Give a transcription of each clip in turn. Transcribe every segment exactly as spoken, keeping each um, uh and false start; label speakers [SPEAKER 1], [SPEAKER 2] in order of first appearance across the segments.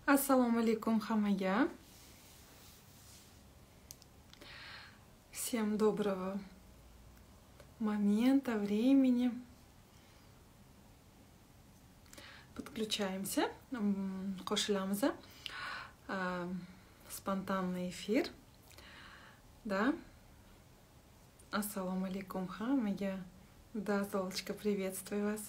[SPEAKER 1] Assalomu alaykum hammaga. Всем доброго момента, времени. Подключаемся, qo'shilamiz. Спонтанный эфир. Да. Assalomu alaykum hammaga. Да, Золочка, приветствую вас.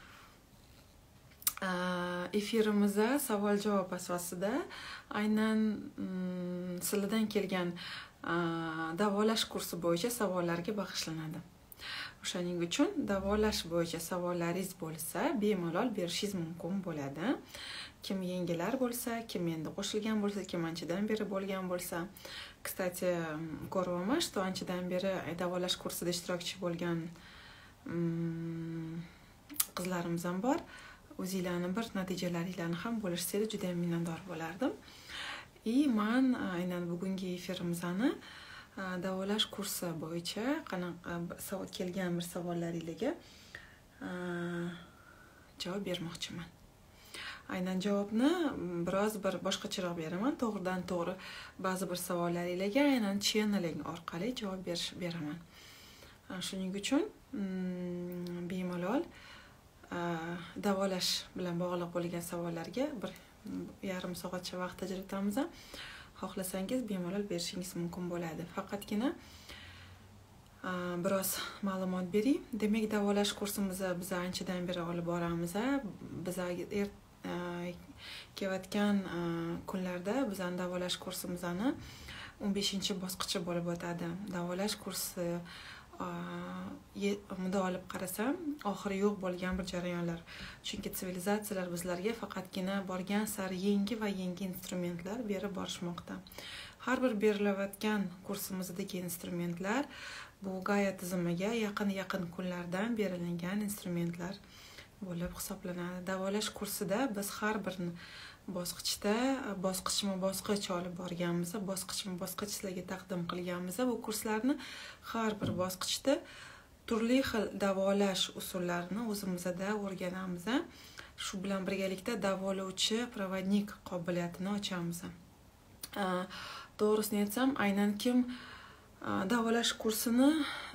[SPEAKER 1] Efirimizda savol-javob asosida aynan sizlardan kelgan davolash kursi bo'yicha savollarga bag'ishlanadi. O'shaning uchun davolash bo'yicha savollaringiz bo'lsa, bemalol berishingiz mumkin bo'ladi. Kim yangilar bo'lsa, kim endi qo'shilgan bo'lsa, kim anchadan beri bo'lgan bo'lsa. Kстати, ko'ryapman, что anchadan beri davolash kursida ishtirokchi bo'lgan qizlarimiz ham bor. O'zinglarning bir natijalaringlarni ham bo'lishsangiz juda ham minnatdor bo'lardim. И man aynan bugungi efirimizni davolash kursi bo'yicha qanaqa kelgan bir savollaringizga javob bermoqchiman. Aynan javobni biroz bir boshqacharoq beraman. To'g'ridan to'g'ri ba'zi bir savollaringizga aynan channeling orqali javob berish beraman. Shuning uchun bemalol davolash bilan bog'liq bo'lgan savollarga bir yarim soatcha vaqt ajratamiz. Xohlasangiz bemalol berishingiz mumkin bo'ladi. Faqatgina biroz ma'lumot bering. Demak, davolash kursimizni biz anchadan beri olib boramiz. Biz kelayotgan kunlarda bizning davolash kursimizni o'n beshinchi bosqichi bo'lib o'tadi. Davolash kursi unda olib qarasam, oxiri yo'q bo'lgan bir jarayonlar. Chunki sivilizatsiyalar bizlarga faqatgina borgan sari yangi va yangi instrumentlar berib borishmoqda. Har bir berilayotgan kursimizdagi instrumentlar bu Gaia tizimiga yaqin-yaqin kunlardan berilgan instrumentlar bo'lib hisoblanadi. Davolash kursida biz har bir bosqichda bosqichma-bosqich olib borganmiz, bosqichma-bosqich sizlarga taqdim qilganmiz. Bu kurslarni har bir bosqichda turli xil davolash usullarini o'zimizda o'rganamiz. Shu bilan birgalikda davolovchi provodnik qobiliyatini ochamiz. To'g'risini aytsam, aynan kim davolash kursini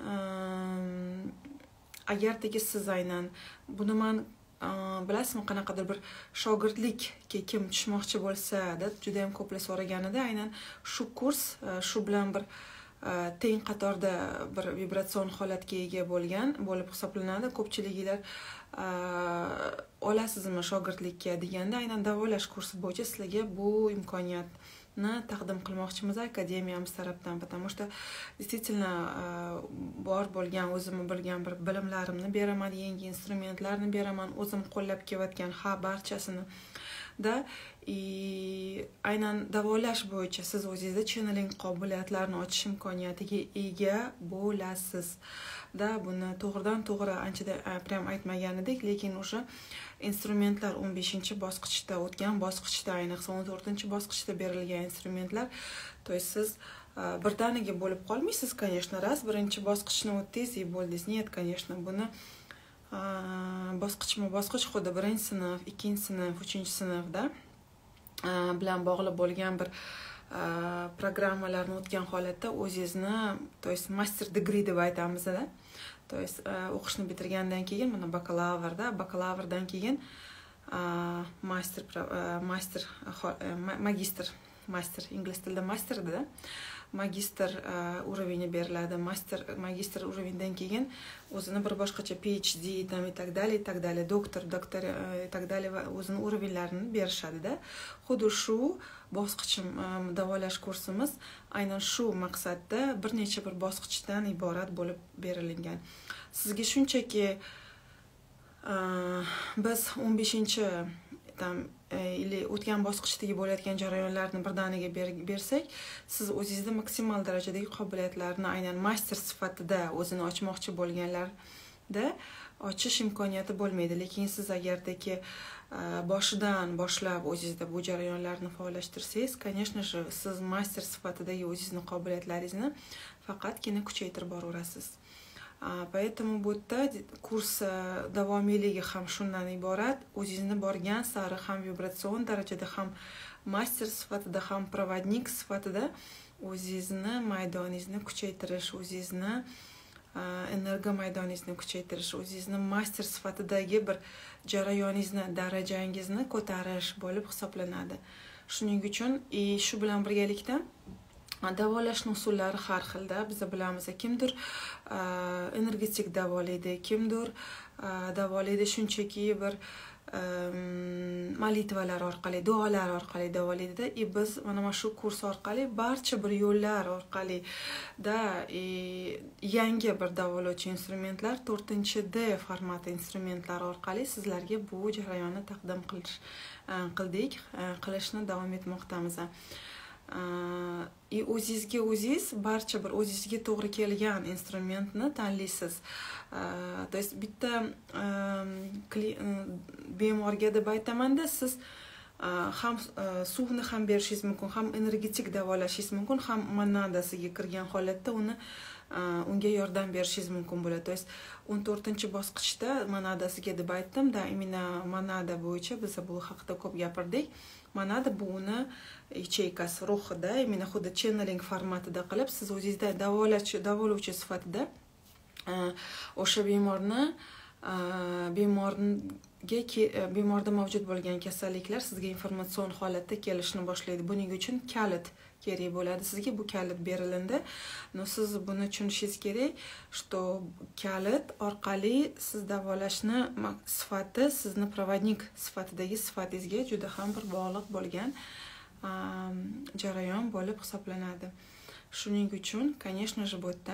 [SPEAKER 1] agardagi siz aynan buni men bilasizmi, qanaqadir bir shogirdlikka kim tushmoqchi bo'lsa, juda ham ko'plar so'raganida aynan shu kurs shu bilan bir teng qatorda bir vibratsion holatga ega bo'lgan bo'lib hisoblanadi. Ko'pchiliklar olasizmi shogirdlikka deganda aynan davolash kursi bo'yicha sizlarga bu imkoniyatni taqdim qilmoqchimiz akademiyamiz tarafdan, потому что действительно bor bo'lgan o'zimni bilgan bir bilimlarimni beraman, yangi instrumentlarni beraman, o'zim qo'llab kelayotgan ha barchasini da и aynan davolash bo'yicha siz o'zingizda channeling qobiliyatlarini ochish imkoniyatiga ega bo'lasiz. Da buni to'g'ridan to'g'ri anchada prям aytmagandik, lekin o'sha instrumentlar o'n beshinchi bosqichda o'tgan bosqichda, ayniqsa o'n to'rtinchi bosqichda berilgan instrumentlar, to есть siz birdaniga bo'lib qolmaysiz, конечно, раз birinchi bosqichni o'tdingiz и bo'ldingiz. Нет, конечно, buni bosqichma-bosqich xuddi birinchi sinf, ikkinchi sinf, uchinchi sinfda bilan bog'liq bo'lgan bir programmalarni o'tgan holatda o'zingizni, to есть master degree deb aytamiz-da. To есть o'qishni bitirgandan keyin mana bakalavrda, bakalavrdan keyin master master magistr, master ingliz tilida masterda magistr уровени beriladi. Master magistr уровеньdan keyin o'zini bir boshqacha PhD там и так далее, и так далее, doktor, doktor и так далее va o'zini уровеньlarini berishadi-da. Xuddi shu bosqichim davolash kursimiz aynan shu maqsadda bir necha bir bosqichdan iborat bo'lib berilgan. Sizga shunchaki biz o'n beshinchi tam или o'tgan bosqichdagi bo'layotgan jarayonlarni birdaniga bersak, siz o'zingizda maksimal darajadagi qobiliyatlarni aynan master sifatida o'zini ochmoqchi bo'lganlarda ochish imkoniyati bo'lmaydi. Lekin siz agardaki boshidan boshlab o'zingizda bu jarayonlarni faollashtirsangiz, конечно же, siz master sifatidagi o'zingizning qobiliyatlaringizni faqatgina kuchaytirib boraverasiz. Поэтому bu yerda kurs davomiyligi ham shundan iborat. O'zingizni borgan sari ham vibratsion darajada ham master sifatida ham provodnik sifatida o'zingizni maydoningizni kuchaytirish, o'zingizni energo maydoningizni kuchaytirish, o'zingizni master sifatidagi bir jarayoningizni, darajangizni ko'tarish bo'lib hisoblanadi. Shuning uchun shu bilan birgalikda davolashning usullari har xilda. Biz bilamiz, kimdir energetik davolaydi, kimdir davolaydi shunchaki bir molitvalar orqali, duolar orqali davolaydi-da. E biz mana shu kurs orqali barcha bir yo'llar orqali da yangi bir davolovchi instrumentlar, to'rtinchi D formati instrumentlar orqali sizlarga bu jarayonni taqdim qilish qildik, qilishni davom etmoqdamiz. И o'zingizga o'zingiz barcha bir o'zingizga to'g'ri kelgan instrumentni tanlaysiz. То есть bitta bemorga deb aytamanda, siz ham suvni ham berishingiz mumkin, ham energetik davolashingiz mumkin, ham monadasiga kirgan holatda uni unga yordam berishingiz mumkin bo'ladi. То есть o'n to'rtinchi bosqichda monadasiga deb aytdim-da, imенно monada bo'yicha biz bu haqida ko'p gapirdik. Monada bu uni yacheykasi, ruhida, imенно xuddi channeling formatida qilib, siz o'zingizda davolachi, davolovchi sifatida o'sha bemorni bemorga bemorda mavjud bo'lgan kasalliklar sizga informatsion holatda kelishni boshlaydi. Buning uchun kalit kerak bo'ladi. Sizga bu kalit berilindi. Но siz buni tushunishingiz kerak, что kalit orqali siz davolashni sifati sizni provodnik sifatidagi sifatingizga juda ham bir bog'liq bo'lgan jarayon bo'lib hisoblanadi. Shuning uchun, конечно же, bu yerda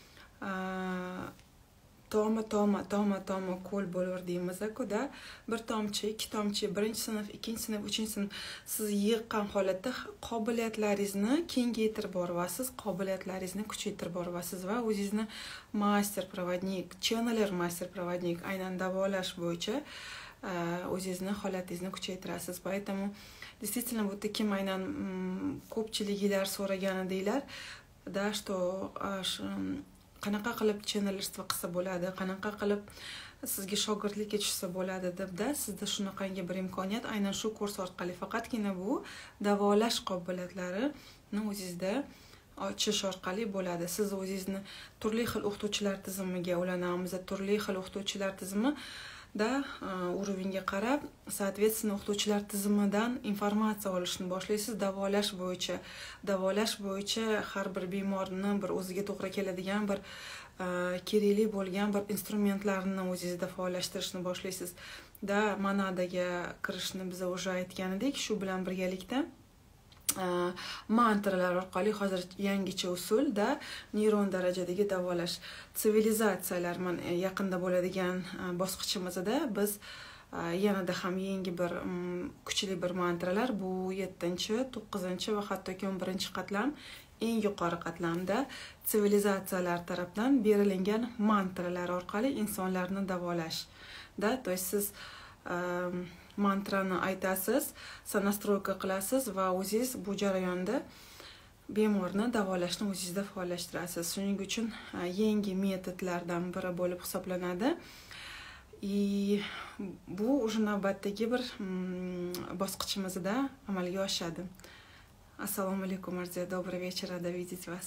[SPEAKER 1] toma toma toma toma ko'l bo'laverdingizda, bir tomchi, ikki tomchi, birinchi sinf, ikkinchi sinf, uchinchi sinf siz yiqqan holatda qobiliyatlaringizni kengaytirib borasiz, qobiliyatlaringizni kuchaytirib borasiz va o'zingizni master provodnik, channeler master provodnik aynan davolash bo'yicha o'zingizni holatingizni kuchaytirasiz. Поэтому действительно bu yerda kim aynan ko'pchiliklar so'ragan deylar, da что qanaqa qilib channelerство qilsa bo'ladi, qanaqa qilib sizga shogirdlikka tushsa bo'ladi deb-da, sizda shunaqangi bir imkoniyat aynan shu kurs orqali faqatgina bu davolash qobiliyatlarini o'zingizda ochish orqali bo'ladi. Siz o'zingizni turli xil o'qituvchilar tizimiga ulanamiz, turli xil o'qituvchilar tizimi da urovingga qarab, соответственно o'qituvchilar tizimidan informatsiya olishni boshlaysiz. Davolash bo'yicha, davolash bo'yicha har bir bemorni bir o'ziga to'g'ri keladigan bir kerakli bo'lgan bir instrumentlarni o'zingizda faollashtirishni boshlaysiz. Da monadaga kirishni biz уже aytgan edik. Shu bilan birgalikda mantralar orqali hozir yangicha usulda neyron darajadagi davolash, sivilizatsiyalar yaqinda bo'ladigan bosqichimizda biz yanada ham yangi bir kuchli bir mantralar, bu yettinchi, to'qqizinchi va hattoki o'n birinchi qatlam, eng yuqori qatlamda sivilizatsiyalar tarafdan berilgan mantralar orqali insonlarni davolash. Da, to есть siz mantrani aytasiz, sonastroyka qilasiz va o'zingiz bu jarayonda bemorni davolashni o'zingizda faollashtirasiz. Shuning uchun yangi metodlardan biri bo'lib hisoblanadi. И bu уже navbatdagi bir bosqichimizda amalga oshadi. Assalomu alaykum, Arziya, добрый вечер, рада видеть вас.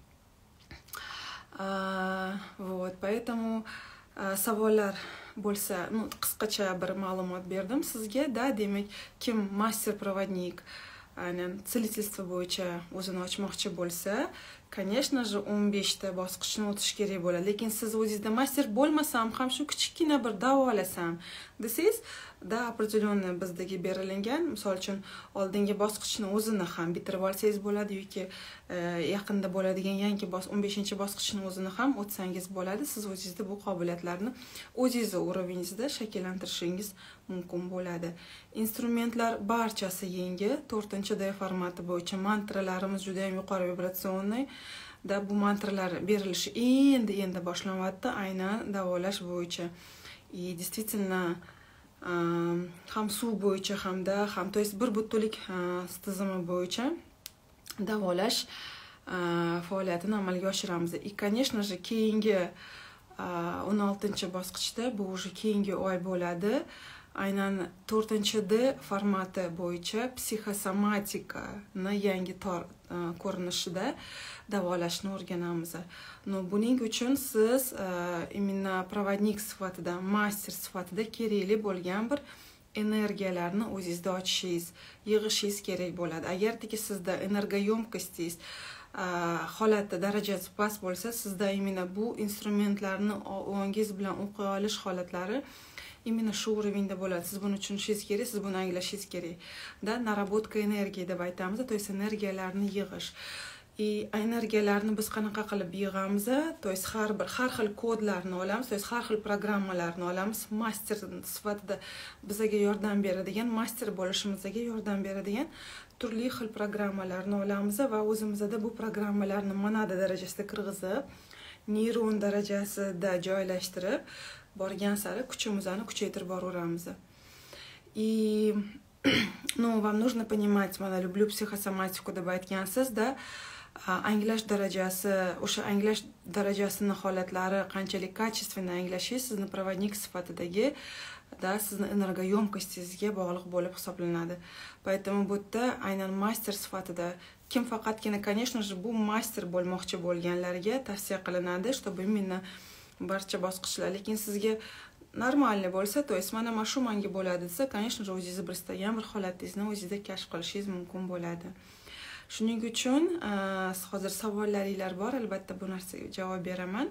[SPEAKER 1] Вот, поэтому savollar bo'lsa, ну, qisqacha bir ma'lumot berdim sizga, da, demak, kim master provodnik, aynan целительство bo'yicha o'zini ochmoqchi bo'lsa, конечно же, o'n beshta bosqichni o'tish kerak bo'ladi. Lekin siz o'zingizda master bo'lmasam ham shu kichkina bir davolasam desangiz, da, определённо bizdagi berilgan, misol uchun oldingi bosqichni o'zini ham bitirib olsangiz bo'ladi yoki yaqinda bo'ladigan yangi o'n beshinchi bosqichni o'zini ham o'tsangiz bo'ladi. Siz o'zingizda bu qobiliyatlarni o'zingiz urovingizda shakllantirishingiz mumkin bo'ladi. Instrumentlar barchasi yangi, to'rtinchi D formati bo'yicha mantralarimiz juda ham yuqori vibratsionniy. Da, bu mantralar berilishi endi endi boshlanyapti aynan davolash bo'yicha. И действительно ham suv bo'yicha hamda ham, to есть bir butlik tizimi bo'yicha davolash faoliyatini amalga oshiramiz. И, конечно же, keyingi o'n oltinchi bosqichda, bu уже keyingi oy bo'ladi. aynan to'rtinchi D formati bo'yicha psixosomatikani yangi ko'rinishida davolashni o'rganamiz. No, buning uchun siz imенно provodnik sifatida, master sifatida kerakli bo'lgan bir energiyalarni o'zingizda ochishingiz, yig'ishingiz kerak bo'ladi. Agarki sizda energoyomkostingiz holati darajasi past bo'lsa, sizda imенно bu instrumentlarni o'ngiz bilan o'qiy olish holatlari именно shu уровеньda bo'ladi. Siz buni tushunishingiz kerak, siz buni anglashingiz kerak. Da naработка energiya deb aytamiz, to есть energiyalarni yig'ish. И energiyalarni biz qanaqa qilib yig'amiz? To есть har bir har xil kodlarni olamiz, to есть har xil programmalarni olamiz. Master sifatida bizga yordam beradigan, master bo'lishimizga yordam beradigan turli xil programmalarni olamiz va o'zimizda bu programmalarni monada darajasida kirgizib, neyron darajasida joylashtirib borgan sari kuchimizni kuchaytirib boraveramiz. И ну, вам нужно понимать, mana люблю psixosomatiku deb aytgansiz, da anglash darajasi, o'sha anglash darajasini holatlari qanchalik kачественно anglashingiz sizni provodnik sifatidagi da sizni energoyomkostingizga bog'liq bo'lib hisoblanadi. Поэтому bu yerda aynan master sifatida kim faqatgina, конечно же, bu master bo'lmoqchi bo'lganlarga tavsiya qilinadi, чтобы именно barcha bosqichlar, lekin sizga normalniy bo'lsa, to есть mana mana shu menga bo'ladi desa, конечно же, o'zingiz bir istagan bir holatingizni o'zingizda kashf qilishingiz mumkin bo'ladi. Shuning uchun hozir savollaringiz bor, albatta bu narsaga javob beraman.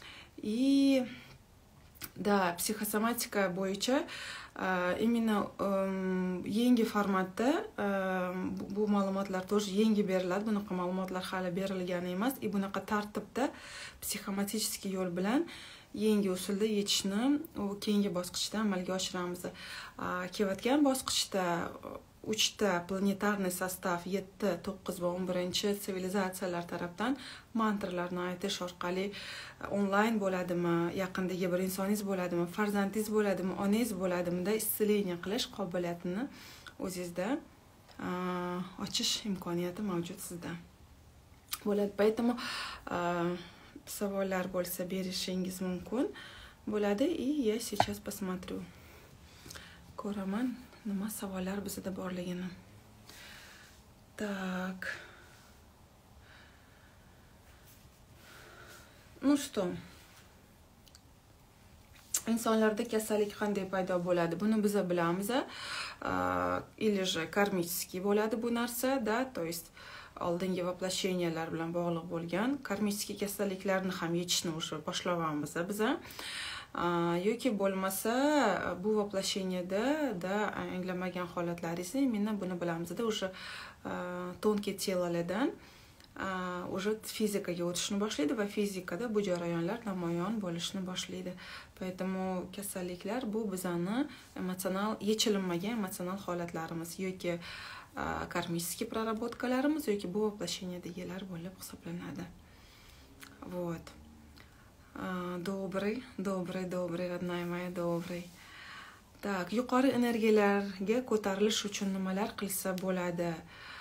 [SPEAKER 1] И да, psixosomatika bo'yicha именно yangi formatda bu ma'lumotlar тоже yangi beriladi. Bunaqa ma'lumotlar hali berilgani emas. И bunaqa tartibda psixomatik yo'l bilan yangi usulda yetishni u keyingi bosqichda amalga oshiramiz. Kelayotgan bosqichda uchta planetarniy sostav, yetti, to'qqiz va o'n birinchi sivilizatsiyalar tarafdan mantralarni aytish orqali onlayn bo'ladimi, yaqindagi bir insoningiz bo'ladimi, farzandingiz bo'ladimi, onangiz bo'ladimi da исцеление qilish qobiliyatini o'zingizda ochish imkoniyati mavjud sizda. Bo'ladi. Поэтому savollar bo'lsa berishingiz mumkin bo'ladi. И я сейчас посмотрю. Ko'raman nima savollar bizda borligini. Так. Ну что? Insonlarda kasallik qanday paydo bo'ladi? Buni biz bilamiz. Или же karmический bo'ladi bu narsa, da, to есть oldingi воплощениялар bilan bog'liq bo'lgan karmический kasalliklarni ham yechishni o'sha boshlayapmiz biz. Yoki bo'lmasa bu воплощенияda da anglamagan holatlaringizni men buni bilamizda o'sha tonkiy telolardan уже fizikaga o'tishni boshlaydi va fizikada bu jarayonlar namoyon bo'lishni boshlaydi. Поэтому kasalliklar bu bizani emotsional yechilmagan emotsional holatlarimiz yoki karmический проработкаларimiz yoki bu воплощениядагилар bo'lib hisoblanadi. Вот. Добрый, добрый, добрый, родная моя, добрый. Так, yuqori energiyalarga ko'tarilish uchun nimalar qilsa bo'ladi?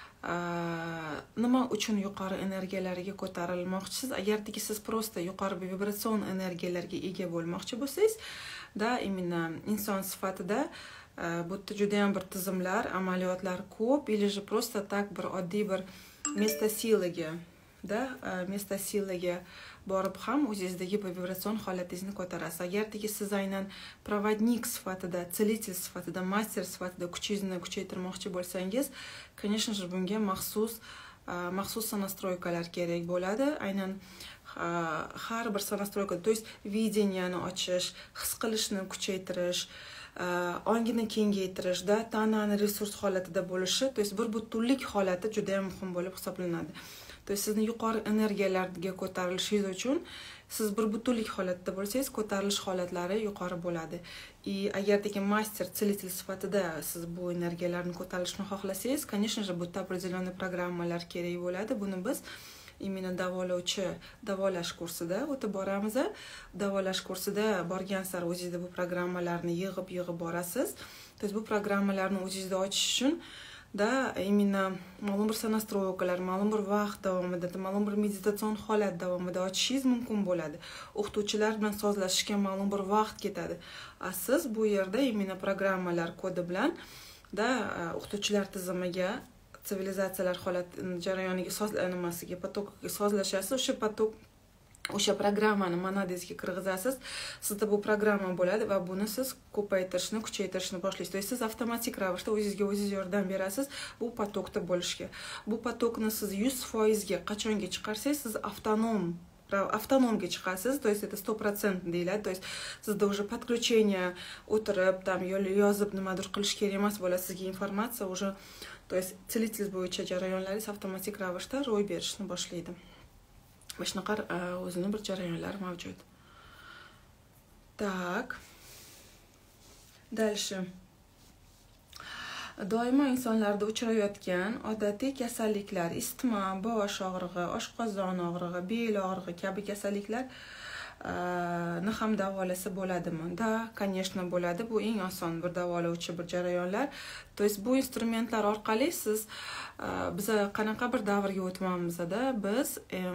[SPEAKER 1] Nima uchun yuqori energiyalarga ko'tarilmoqchisiz? Agarki siz просто yuqori vibratsion energiyalarga ega bo'lmoqchi bo'lsangiz, da, именно inson sifatida bu yerda juda ham bir tizimlar, amaliyotlar ko'p, или же просто так bir oddiy bir место силаga, da, место силаga borib ham o'zingizdagi vibratsion holatingizni ko'tarasiz. Agarki siz aynan provodnik sifatida, целитель sifatida, master sifatida kuchingizni kuchaytirmoqchi bo'lsangiz, конечно же, bunga maxsus maxsus настройкалар kerak bo'ladi. Aynan har bir настройка, то есть виденияni ochish, his qilishni kuchaytirish, ongini kengaytirish, da, tanani resurs holatida bo'lishi, to есть bir butunlik holati juda ham muhim bo'lib hisoblanadi. То есть sizni yuqori energiyalarga ko'tarilishingiz uchun siz bir butunlik holatda bo'lsangiz, ko'tarilish holatlari yuqori bo'ladi. И agarki master целитель sifatida siz bu energiyalarni ko'tarilishni xohlasangiz, конечно же, bu определенный programmalar kerak bo'ladi. Buni biz именно davolovchi davolash kursida o'tib boramiz. Davolash kursida borgan sari o'zingizda bu programmalarni yig'ib-yig'ib borasiz. То есть bu programmalarni o'zingizda ochish uchun da именно ma'lum bir sonastroykalar, ma'lum bir vaqt davomida, ma'lum bir meditasion holat davomida ochishingiz mumkin bo'ladi. O'qituvchilar bilan sozlashishga ma'lum bir vaqt ketadi. Siz bu yerda именно programmalar kodi bilan da o'qituvchilar tizimiga, sivilizatsiyalar holat jarayoniga sozlanmasiga, potokiga sozlashasiz. O'sha potok o'sha programmani monodizga kirgizasiz. Sizda bu programma bo'ladi va buni siz ko'paytirishni, kuchaytirishni boshlaysiz. То есть siz avtomatik ravishda o'zingizga o'zingiz yordam berasiz bu potokda bo'lishga. Bu potokni siz yuz foiz ga qachonga chiqarsangiz, siz avtonom avtonomga chiqasiz. То есть это сто процентов deyiladi. То есть sizda уже подключение o'tirib, там yozib nimadir qilish kerak emas bo'ladi. Sizga informatsiya уже, то есть целительность bo'yicha jarayonlaringiz avtomatik ravishda ro'y berishni boshlaydi. Shunaqa o'zining bir jarayonlar mavjud. Так. Дальше. Doimo insonlarda uchrayotgan odatiy kasalliklar, isitma, bosh og'rig'i, oshqozon og'rig'i, bel og'rig'i kabi kasalliklar ni ham davolasa bo'ladimi? Da, конечно, bo'ladi. Bu eng oson bir davolovchi bir jarayonlar. То есть bu instrumentlar orqali siz biz qanaqa bir davrga o'tmamizda biz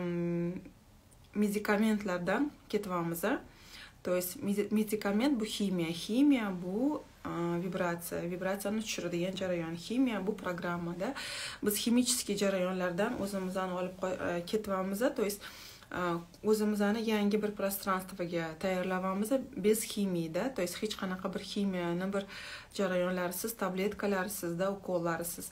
[SPEAKER 1] medikamentlardan ketyapmiz. То есть medikament bu ximiya, ximiya bu vibratsiya, vibratsiyani tushiradigan jarayon. Ximiya bu programmada biz ximический jarayonlardan o'zimizdan olib ketyapmiz. То есть o'zimizni yangi bir пространствоga tayyorlayapmiz bez ximiyada. То есть hech qanaqa bir ximiyani bir jarayonlarsiz, tabletkalarsiz, da ukollarsiz.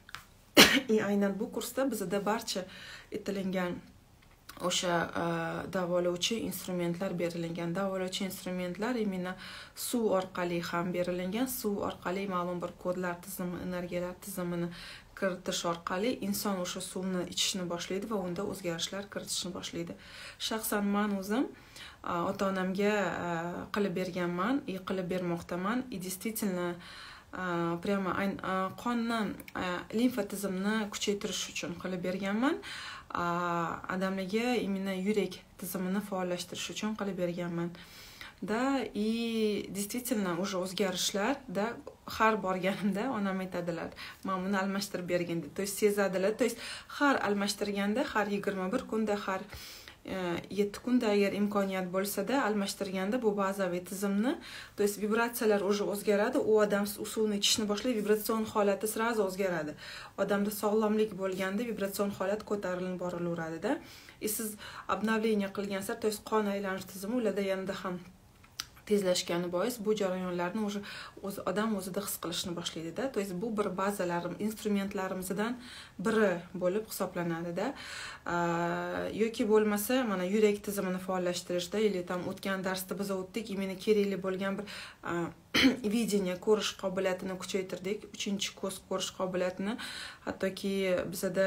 [SPEAKER 1] И aynan bu kursda bizda barcha aytilgan o'sha davolovchi instrumentlar berilgan. Davolovchi instrumentlar именно suv orqali ham berilgan. Suv orqali ma'lum bir kodlar tizimi, energiyalar tizimini kiritish orqali inson o'sha suvni ichishni boshlaydi va unda o'zgarishlar kiritishni boshlaydi. Shaxsan men o'zim ota-onamga qilib berganman, qilib bermoqdaman. И действительно prямо qonni, limfa tizimini kuchaytirish uchun qilib berganman. Odamlarga именно yurak tizimini faollashtirish uchun qilib berganman. Da, и действительно уже o'zgarishlar da har borganimda onam aytadilar, "Men buni almashtirib bergin" deb. То есть sezadilar. То есть har almashtirganda, har yigirma bir kunda, har yetti kunda agar imkoniyat bo'lsa-da almashtirganda bu bazaviy tizimni, то есть vibratsiyalar уже o'zgaradi. U odam suvni ichishni boshlaydi, vibratsion holati sразу o'zgaradi. Odamda sog'lomlik bo'lganda vibratsion holat ko'tarilib borilaveradi-da. И siz обновление qilgan sar, то есть qon aylanish tizimi ularda yanada ham tezlashgani bois bu jarayonlarni o'zi o'z odam o'zida his qilishni boshlaydi-da. То есть bu bir bazalarim, instrumentlarimizdan biri bo'lib hisoblanadi-da. Yoki bo'lmasa, mana yurak tizimini faollashtirishda, или tam o'tgan darsda biz o'tdik, imенно kerakli bo'lgan bir видение, ko'rish qobiliyatini kuchaytirdik. uchinchi ko'z ko'rish qobiliyatini, hattoki bizda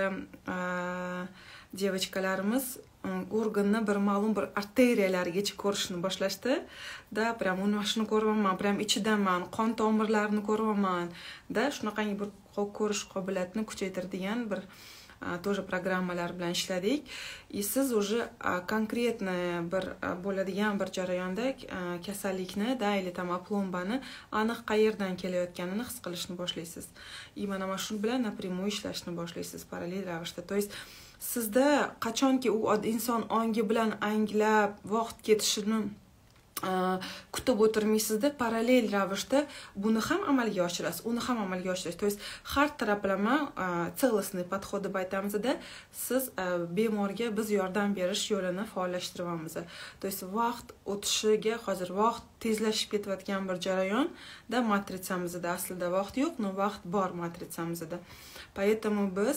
[SPEAKER 1] девочкаларimiz organni bir ma'lum bir arteriyalargacha ko'rishni boshlashdi. Da, prям uni shuni ko'raman, prям ichidaman, qon tomirlarini ko'raman. Da, shunaqangi bir ko'rish qobiliyatini kuchaytiradigan bir тоже programmalar bilan ishladik. И siz уже конкретно bir bo'ladigan bir jarayonda kasallikni, da, или tam plombani aniq qayerdan kelayotganini his qilishni boshlaysiz. И mana mana shu bilan напрямую ishlashni boshlaysiz parallel ravishda. То есть sizda qachonki u inson ongi bilan anglab vaqt ketishini kutib o'tirmaysizda, parallel ravishda buni ham amalga oshirasiz, uni ham amalga oshirasiz. То есть har taraflama целостный подход deb aytamizda, siz bemorga biz yordam berish yo'lini faollashtiryapmiz. То есть vaqt o'tishiga, hozir vaqt tezlashib ketayotgan bir jarayonda matritsamizda aslida vaqt yo'q, no vaqt bor matritsamizda. Поэтому biz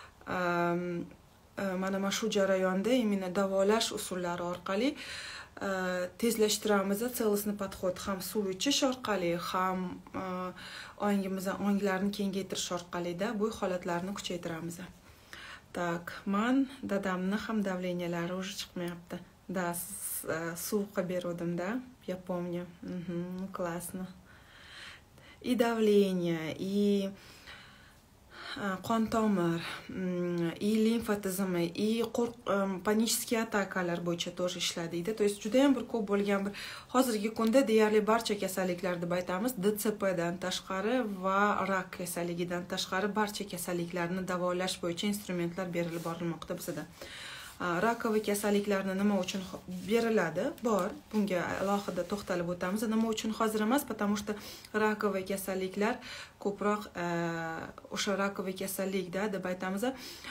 [SPEAKER 1] mana mana shu jarayonda именно davolash usullari orqali tezlashtiramiz. Целостный подход ham suv ichish orqali, ham ongimiz, onglarni kengaytirish orqali-da bu holatlarni kuchaytiramiz. Так, men dadamni ham давленiyalari уже chiqmayapti. Da, suv qilib berdim-da, я помню. Угу, классно. И давление, и qon tomir, и limfa tizimi, и panические atakalar bo'yicha тоже ishlaydi. То есть juda ham bir ko'p bo'lgan bir hozirgi kunda deyarli barcha kasalliklar deb aytamiz, D C P dan tashqari va rak kasalligidan tashqari barcha kasalliklarni davolash bo'yicha instrumentlar berilib borilmoqda bizda. Rakoviy kasalliklarni nima uchun beriladi? Bor, bunga alohida to'xtalib o'tamiz. Nima uchun hozir emas, потому что rakoviy kasalliklar ko'proq o'sha rakoviy kasallikda deb aytamiz,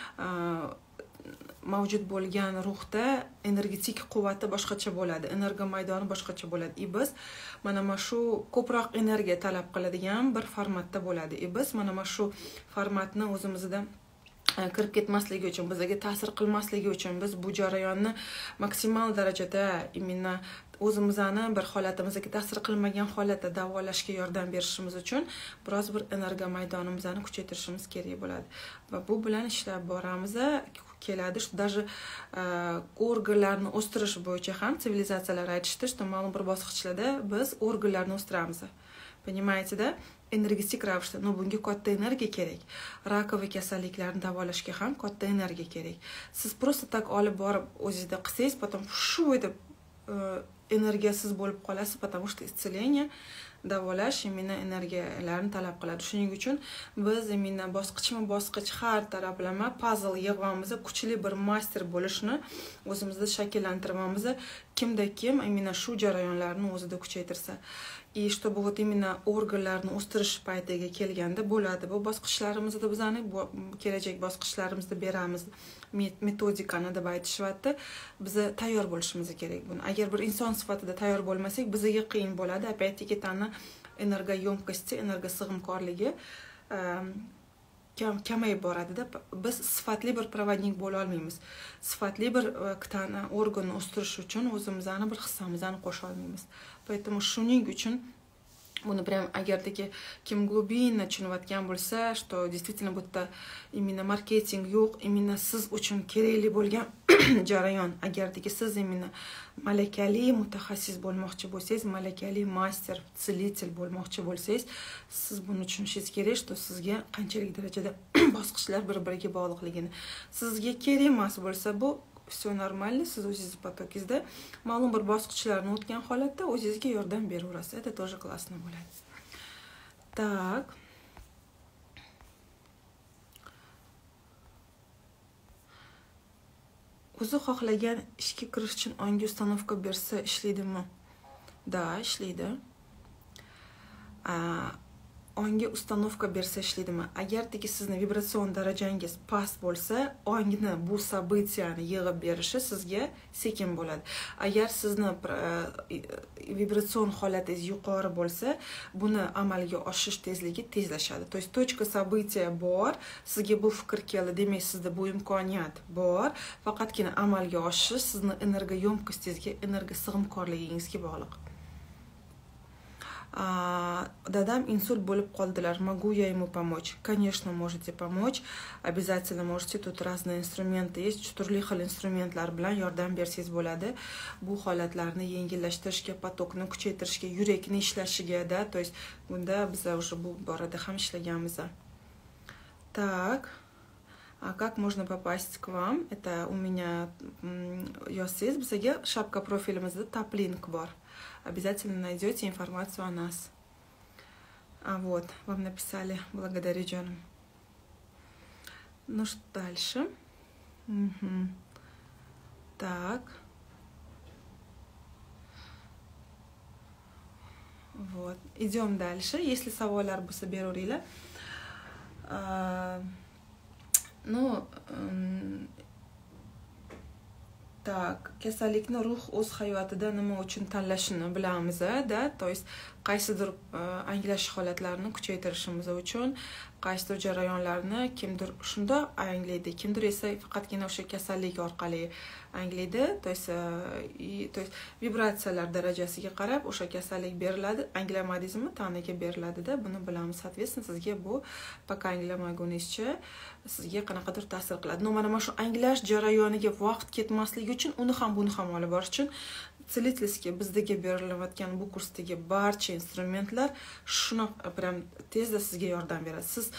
[SPEAKER 1] mavjud bo'lgan ruhda energetik quvvati boshqacha bo'ladi, energiya maydoni boshqacha bo'ladi. И biz mana mana shu ko'proq energiya talab qiladigan bir formatda bo'ladi. И biz mana mana shu formatni o'zimizda kirib ketmasligi uchun, bizga ta'sir qilmasligi uchun biz bu jarayonni maksimal darajada imенно o'zimizni bir holatimizga ta'sir qilmagan holatda davolashga yordam berishimiz uchun biroz bir energiya maydonimizni kuchaytirishimiz kerak bo'ladi. Va bu bilan ishlab boramiz. Keladi, что даже organlarni o'stirish bo'yicha ham sivilizatsiyalar aytishdi, что ma'lum bir bosqichlarda biz organlarni o'stiramiz. Понимаете-da? Energetik ravishda, no bunga katta energiya kerak. Rakoviy kasalliklarni davolashga ham katta energiya kerak. Siz просто так olib borib o'zingizda qilsangiz, потом shu deb energiyasiz bo'lib qolasiz, потому что исцеление davolash imенно energiyalarni talab qiladi. Shuning uchun biz imенно bosqichma-bosqich har taraflama puzzle yig'amiz, kuchli bir master bo'lishni o'zimizda shakllantiramiz. Kimda kim imенно shu jarayonlarni o'zida kuchaytirsa. И чтобы вот именно organlarni o'stirish paytiga kelganda bo'ladi. Bu bosqichlarimizni bizani kelajak bosqichlarimizda beramiz. Metodikani deb aytishyapti. Biz tayyor bo'lishimiz kerak buni. Agar bir inson sifatida tayyor bo'lmasak, bizga qiyin bo'ladi. Опять-таки tana energiya yomkosti, energiya sig'imkorligi kam kamayib boradida. Biz sifatli bir provodnik bo'la olmaymiz. Sifatli bir tana organni o'stirish uchun o'zimizni bir hissamizni qo'sha olmaymiz. Поэтому shuning uchun buni прям agarki kim glubinно tushunayotgan bo'lsa, что действительно bu yerda именно marketing yo'q, именно siz uchun kerakli bo'lgan jarayon. Agarki siz именно malakali mutaxassis bo'lmoqchi bo'lsangiz, malakali master, целитель bo'lmoqchi bo'lsangiz, siz buni tushunishingiz kerak, что sizga qanchalik darajada bosqichlar bir-biriga bog'liqligini. Sizga kerak emas bo'lsa, bu все нормально, siz o'zingiz potokingizda ma'lum bir bosqichlarni o'tgan holatda o'zingizga yordam beraverasiz. Это тоже классно bo'ladi. Так. O'zi xohlagan ishga kirish uchun ongi uстановка bersa ishlaydimi? Da, ishlaydi. Ongi uстановка bersa ishlaydimi? Agarki sizni vibratsion darajangiz past bo'lsa, ongni bu событияni yig'ib berishi sizga sekin bo'ladi. Agar sizni vibratsion holatingiz yuqori bo'lsa, buni amalga oshirish tezligi tezlashadi. То есть точка события bor, sizga bu fikr keldi, demak sizda bu imkoniyat bor, faqatgina amalga oshirish sizni energiya yomkostingizga, energiya sig'imkorligingizga bog'liq. Dadam insult bo'lib qoldilar. Могу я ему помочь? Конечно, можете помочь. Обязательно можете. Тут разные инструменты есть. Turli xil instrumentlar bilan yordam bersangiz bo'ladi. Bu holatlarni yengillashtirishga, potokni kuchaytirishga, yurakni ishlashiga da, то есть bunda biz уже bu borada ham ishlaganmiz. Так. А как можно попасть к вам? Это у меня yozsangiz bizga shapka profilimizda top link bor. Обязательно найдете информацию о нас. А вот, вам написали, благодарю, Джон. Ну что дальше? Угу. Так. Вот, идем дальше. Если savollar bo'lsa beraveringlar. Ну, так, kasallikni ruh o'z hayotida nima uchun tanlashini bilamiz, da, то есть qaysidir anglash holatlarini kuchaytirishimiz uchun, qaysidir jarayonlarni kimdir shunda anglaydi, kimdir esa faqatgina o'sha kasallik orqali anglaydi, то есть то есть vibratsiyalar darajasiga qarab o'sha kasallik beriladi, anglamadingizmi, tanaga beriladi-da, buni bilamiz. Соответственно, sizga bu пока anglamagunizcha sizga qanaqadir ta'sir qiladi. No, mana shu anglash jarayoniga vaqt ketmasligi uchun uni ham buni ham olib borish uchun целительский bizdagi berilayotgan bu kursdagi barcha instrumentlar shuni prям tezda sizga yordam beradi. Siz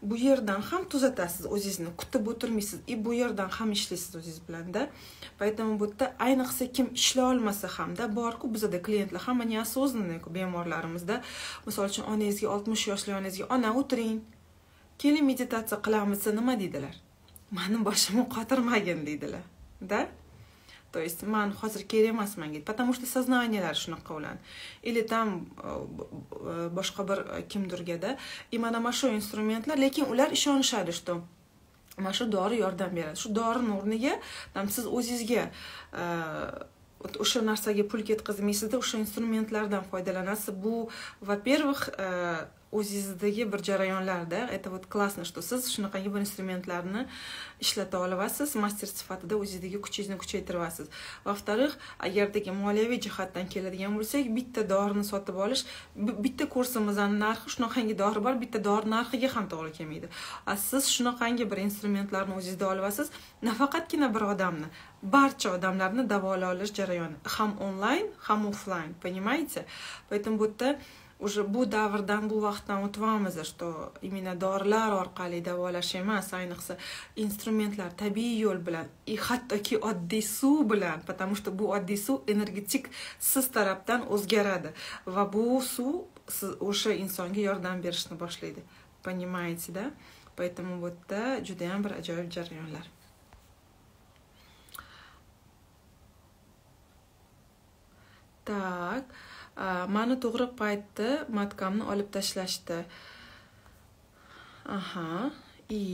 [SPEAKER 1] bu yerdan ham tuzatasiz o'zingizni, kutib o'tirmaysiz, и bu yerdan ham ishlaysiz o'zingiz bilan-da. Поэтому bu yerda ayniqsa kim ishlay olmasa hamda bor-ku bizda klientlar hamma neosознанный bemorlarimizda. Misol uchun onangizga oltmish yoshli onangizga ona o'tiring, keling meditatsiya qilamiz nima deydilar? Meni boshimni qotirmagin deydilar. Da? То есть man hozir kerak emasman deydi. Потому что сознанияlar shunaqa bo'ladi. Или там boshqa bir kimdirga-da, и mana mana shu instrumentlar, lekin ular ishonishadi, что mana shu dori yordam beradi. Shu dorining o'rniga tam siz o'zingizga o'sha narsaga pul ketkazmaysizda, o'sha instrumentlardan foydalanasiz. Bu, во-первых, o'zingizdagi bir jarayonlarda, это вот классно, что siz shunaqangi bir instrumentlarni ishlata olasiz, master sifatida o'zingizdagi kuchingizni kuchaytirasiz. Во-вторых, agardagi moliyaviy jihatdan keladigan bo'lsak, bitta dorini sotib olish, bitta kursimizning narxi shunaqangi dori bor, bitta dori narxiga ham to'g'ri kelmaydi. Siz shunaqangi bir instrumentlarni o'zingizda olasiz, nafaqatgina bir odamni, barcha odamlarni davolash olish jarayoni, ham onlayn, ham offlayn, понимаете? Поэтому bu yerda уже bu davrdan, bu vaqtdan o'tamiz, что именно dorilar orqali davolash emas, ayniqsa instrumentlar tabiiy yo'l bilan, и hattoki oddiy suv bilan, потому что bu oddiy suv energetik siz tarafdan o'zgaradi va bu suv o'sha insonga yordam berishni boshlaydi. Понимаете, да? Поэтому bu yerda juda ham bir ajoyib jarayonlar. Так, mani to'g'ri paytda matkamni olib tashlashdi. Aha, и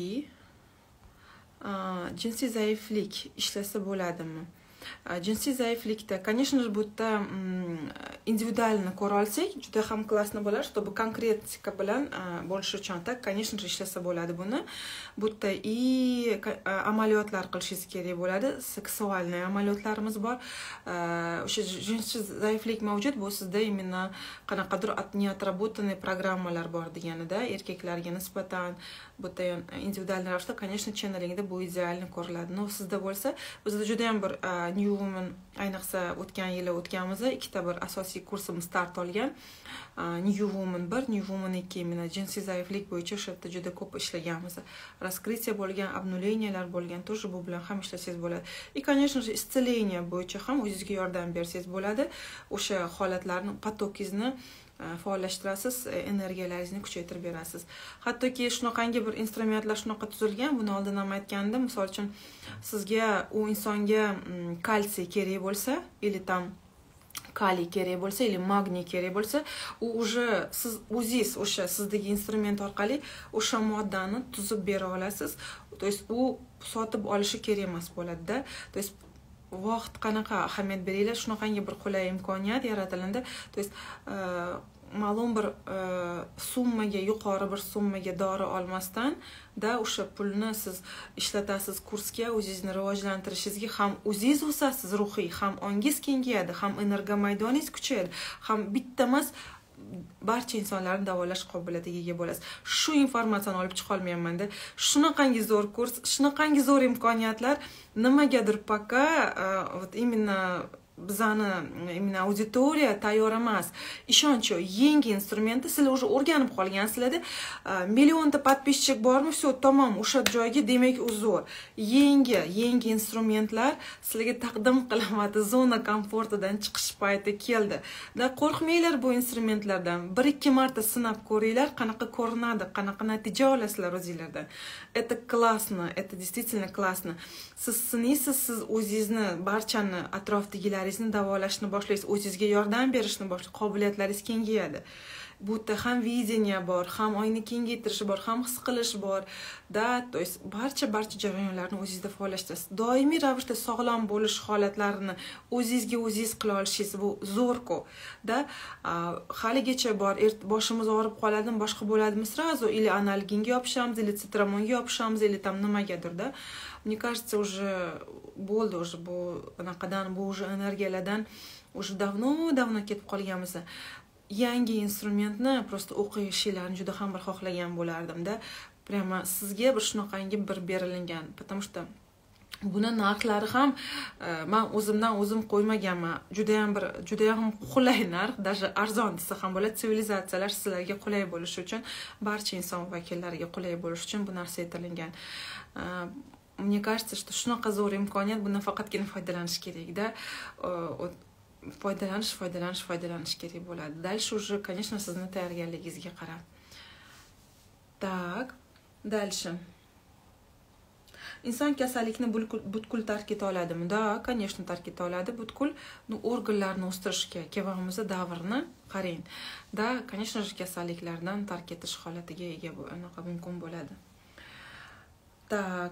[SPEAKER 1] jinsiy zaiflik ishlasa bo'ladimi? Jinsiy zaiflikda, конечно же, bu yerda individualni ko'ra olsak, juda ham klassni bo'ladi, чтобы konkretika bilan bo'lish uchun, так, конечно же, ishlasa bo'ladi buni. Bu yerda и amaliyotlar qilishingiz kerak bo'ladi, seksualniy amaliyotlarimiz bor. O'sha jinsiy zaiflik mavjud, bu sizda именно qanaqadir неотработанный programmalar bor deganida, erkaklarga nisbatan bu yerda individualniy ravishda, конечно, channelingda bu idealni ko'riladi. No, sizda bo'lsa, bizda juda ham bir New Woman, ayniqsa o'tgan yili o'tganmiz, ikkita bir asosiy kursimiz start olgan. New Woman bir, New Woman ikki, mana jinsiy zaiflik bo'yicha o'sha yerda juda ko'p ishlaganmiz. Раскрытие bo'lgan, обнулениялар bo'lgan, тоже bu bilan ham ishlasangiz bo'ladi. И, конечно же, исцеление bo'yicha ham o'zingizga yordam bersangiz bo'ladi. O'sha holatlarni, patokingizni faollashtirasiz, energiyalaringizni kuchaytirib berasiz. Hattoki shunaqangi bir instrumentlar shunaqa tuzilgan, buni oldin ham aytgandim. Misol uchun sizga u insonga kalsiy kerak bo'lsa, или там kaliy kerak bo'lsa, или magniy kerak bo'lsa, u уже siz o'zingiz o'sha sizdagi instrument orqali o'sha moddani tuzib bera olasiz. То есть u sotib olishi kerak emas bo'ladi-da. То есть vaqt qanaqa ahamiyat beringlar, shunaqangi bir qulay imkoniyat yaratiladi. То есть ma'lum bir summaga, yuqori bir summaga dori olmasdan da o'sha pulni siz ishlatasiz kursga, o'zingizni rivojlantirishingizga, ham o'zingiz o'sasiz ruhiy, ham ongingiz kengayadi, ham energomaydoningiz kuchayadi, ham bitta emas barcha insonlarni davolash qobiliyatiga ega bo'lasiz. Shu informatsiyani olib chiqa olmayman-da. Shunaqangi zo'r kurs, shunaqangi zo'r imkoniyatlar nimagadir пока вот именно bizani именно auditoriya tayyor emas. Ishonchi, yangi instrumentni sizlar уже o'rganib qolgansizlarda, millionta подписчик bormi, все, tamom, o'sha joyga, demak, u zo'r. Yangi, yangi instrumentlar sizlarga taqdim qilinadi, zona komfortidan chiqish payti keldi. Da qo'rqmanglar bu instrumentlardan. bir ikki marta sinab ko'ringlar, qanaqa ko'rinadi, qanaqa natija olasizlar o'zingizlardan. Это классно, это действительно классно. Siz sinisiz, siz o'zingizni, barchani atrofdagilaringizni davolashni boshlaysiz, o'zingizga yordam berishni boshlaysiz, qobiliyatlaringiz kengayadi. Bu yerda ham videniya bor, ham oyni kengaytirish bor, ham his qilish bor. Da, to есть barcha barcha jarayonlarni o'zingizda faollashtirasiz. Doimiy ravishda sog'lom bo'lish holatlarini o'zingizga o'zingiz qila olishingiz bu zo'r-ku. Da, haligacha bor, boshimiz og'rib qoladimi, boshqa bo'ladimi, сразу или analginga yopishamiz, или citramonga yopishamiz, или там nimagadir-da. Мне кажется, уже bo'ldi, уже bu anaqadan, bu уже energiyalardan уже давно-давно ketib qolganmiz. Yangi instrumentni просто o'qishinglarni juda ham bir xohlagan bo'lardim-da. Prямо sizga bir shunaqangi bir berilgan, потому что buni narxlari ham men o'zimdan o'zim qo'ymaganman. Juda ham bir juda ham qulay narx, даже arzon desa ham bo'ladi. Sivilizatsiyalar sizlarga qulay bo'lishi uchun, barcha inson vakillariga qulay bo'lishi uchun bu narsa aytilgan. Мне кажется, что shunaqa zo'r imkoniyat, bundan faqatgina foydalanish kerak-da. Foydalanish, foydalanish, foydalanish kerak bo'ladi. Дальше уже, конечно, sizni tayyorgarligingizga qarab. Так, дальше. Inson kasallikni butkul tark eta oladimi? Da, конечно, tark eta oladi. Butkul organlarni o'stirishga kelganimizda davrni qarang. Da, конечно же, kasalliklardan tark etish holatiga ega anaqa mumkin bo'ladi. Tak.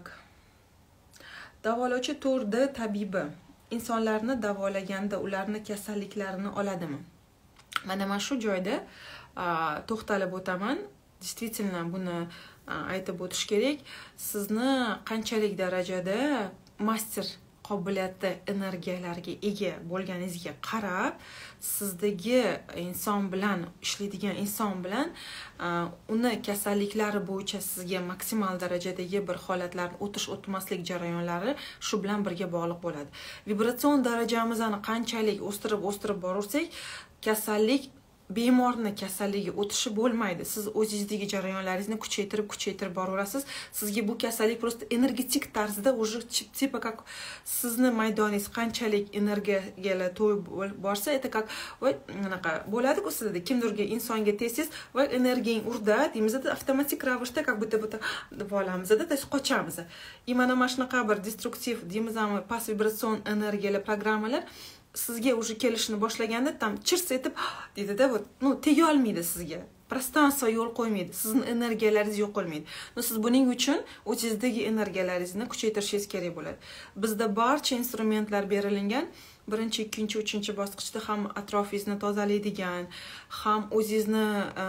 [SPEAKER 1] Davolovchi turdi tabibi insonlarni davolaganda ularni kasalliklarini oladimi? Mana men shu joyda to'xtalib o'taman. Действительно, buni aytib o'tish kerak. Sizni qanchalik darajada master qobiliyati energiyalarga ega bo'lganingizga qarab, sizdagi inson bilan ishlaydigan inson bilan uni kasalliklari bo'yicha sizga maksimal darajadagi bir holatlarni o'tish o'tmaslik jarayonlari shu bilan birga bog'liq bo'ladi. Vibratsion darajamizni qanchalik o'stirib o'stirib borursak, kasallik bemorni kasalligi o'tishi bo'lmaydi. Siz o'zingizdagi jarayonlaringizni kuchaytirib kuchaytirib boraverasiz. Sizga bu kasallik просто energetik tarzda уже типа как sizni maydoningiz qanchalik energiyaga to'yib borsa, это как voy anaqa bo'ladi-ku sizda kimdirga insonga tesiz va energiyang urda deymizda avtomatik ravishda как будто bu volamizda da qochamiz. И mana mana shunaqa bir destruktiv deymizmi, past vibratsion energiyalar programmalar sizga уже kelishni boshlaganda tam chirs etib dedi-da, ну tega olmaydi sizga. Пространство yo'l qo'ymaydi. Sizning energiyalaringiz yo'q bo'lmaydi. No siz buning uchun o'zingizdagi energiyalaringizni kuchaytirishingiz kerak bo'ladi. Bizda barcha instrumentlar berilgan. Birinchi, ikkinchi, uchinchi bosqichda ham atrofingizni tozalaydigan, ham o'zingizni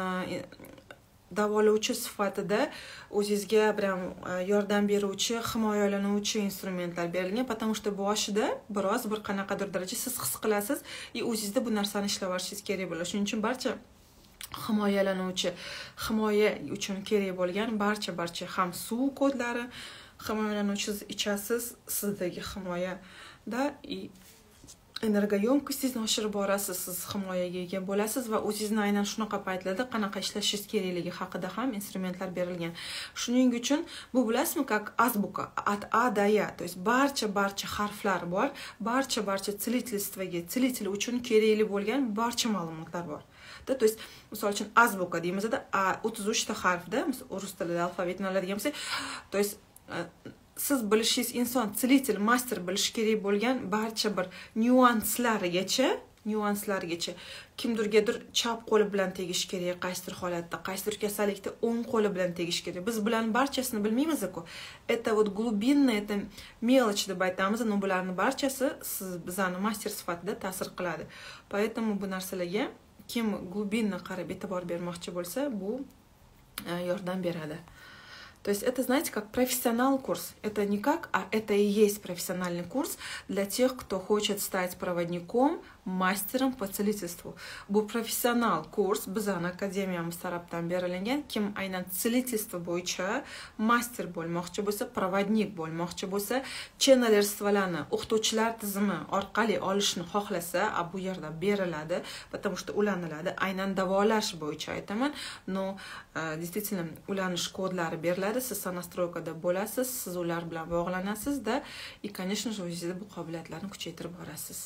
[SPEAKER 1] davolovchi sifatida o'zingizga bilan yordam beruvchi, himoyalanuvchi instrumentlar berilgan, потому что boshida biroz bir qanaqadir darajada siz his qilasiz va o'zingizda bu narsani ishlab olishingiz kerak bo'ladi. Shuning uchun barcha himoyalanuvchi, himoya uchun kerak bo'lgan barcha barcha ham suv kodlari, himoyalanuvchi ichasiz, sizdagi himoyada energoyomkostingizni oshirib borasiz, siz himoyaga ega bo'lasiz va o'zingizni aynan shunaqa paytlarda qanaqa ishlashingiz kerakligi haqida ham instrumentlar berilgan. Shuning uchun bu bilasizmi, как azbuka, от A до Я, то есть barcha barcha harflar bor, barcha barcha целительствоga, целитель uchun kerakli bo'lgan barcha ma'lumotlar bor. То есть, misol uchun azbuka deymizda o'ttiz uch ta harfda, rus tilida alfavitni oladigan bo'lsak, то есть siz bilishingiz inson, целитель, master bilish kerak bo'lgan barcha bir nyuanslarigacha, nyuanslarigacha kimdirgadir chap qo'li bilan tegish kerak, qaysidir holatda, qaysidir kasallikda o'ng qo'li bilan tegish kerak. Biz bulan barchasini bilmaymiz-ku. Это вот глубинное, это мелочь deb aytamiz, но bularning barchasi siz bizani master sifatida ta'sir qiladi. Поэтому bu narsalarga kim глубинно qarab e'tibor bermoqchi bo'lsa, bu yordam beradi. То есть это, знаете, как профессионал курс. Это не как, а это и есть профессиональный курс для тех, кто хочет стать проводником, мастером по целительству. Bu профессионал курс bizani akademiyamiz tarafdan berilgan, kim aynan целительство bo'yicha master bo'lmoqchi bo'lsa, provodnik bo'lmoqchi bo'lsa, channelерствоlarni o'qituvchilar tizimi orqali olishni xohlasa, bu yerda beriladi, потому что ulaniladi. Aynan davolash bo'yicha aytaman, но действительно ulanish kodlari beriladi. Siz sonastroykada bo'lasiz, siz ular bilan bog'lanasiz-da, и, конечно же, o'zingizda bu qobiliyatlarni kuchaytirib borasiz.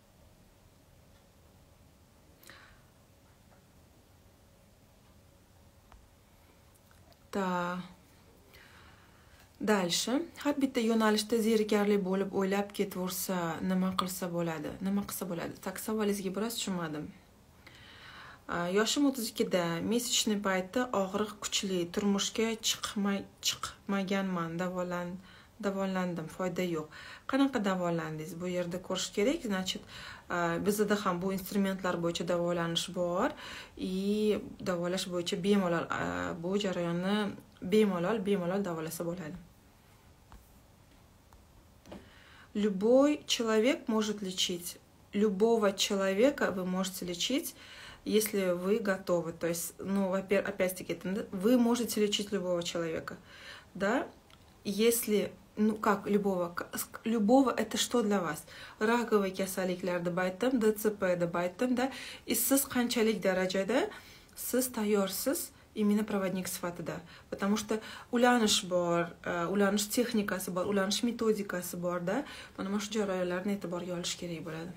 [SPEAKER 1] Da. Дальше. Har bitta yo'nalishda zerikarli bo'lib o'ylab ketaversa, nima qilsa bo'ladi? Nima qilsa bo'ladi? Tak, savolingizga biroz tushunmadim. Yoshim o'ttiz ikkida, mesячный paytda og'riq kuchli, turmushga chiqmay chiqmaganman, davolan davolandim, foyda yo'q. Qanaqa davolandingiz? Bu yerda ko'rish kerak. Значит, bizda ham bu instrumentlar bo'yicha davolanish bor, и davolash bo'yicha bemalol bu jarayonni bemalol bemalol davolasa bo'ladi. Любой человек может лечить. Любого человека вы можете лечить, если вы готовы. То есть, ну, во-первых, опять-таки, вы можете лечить любого человека, да, если ну как любого, любого это что для вас? Rakovый kasalliklar deb aytdim, D C P deb aytdim da, и siz qanchalik darajada siz tayyorsiz именно проводник sifatida, потому что ulanish bor, ulanish texnikasi bor, ulanish metodikasi bor-da, mana shu jarayonlarni e'tiborga olish kerak bo'ladi.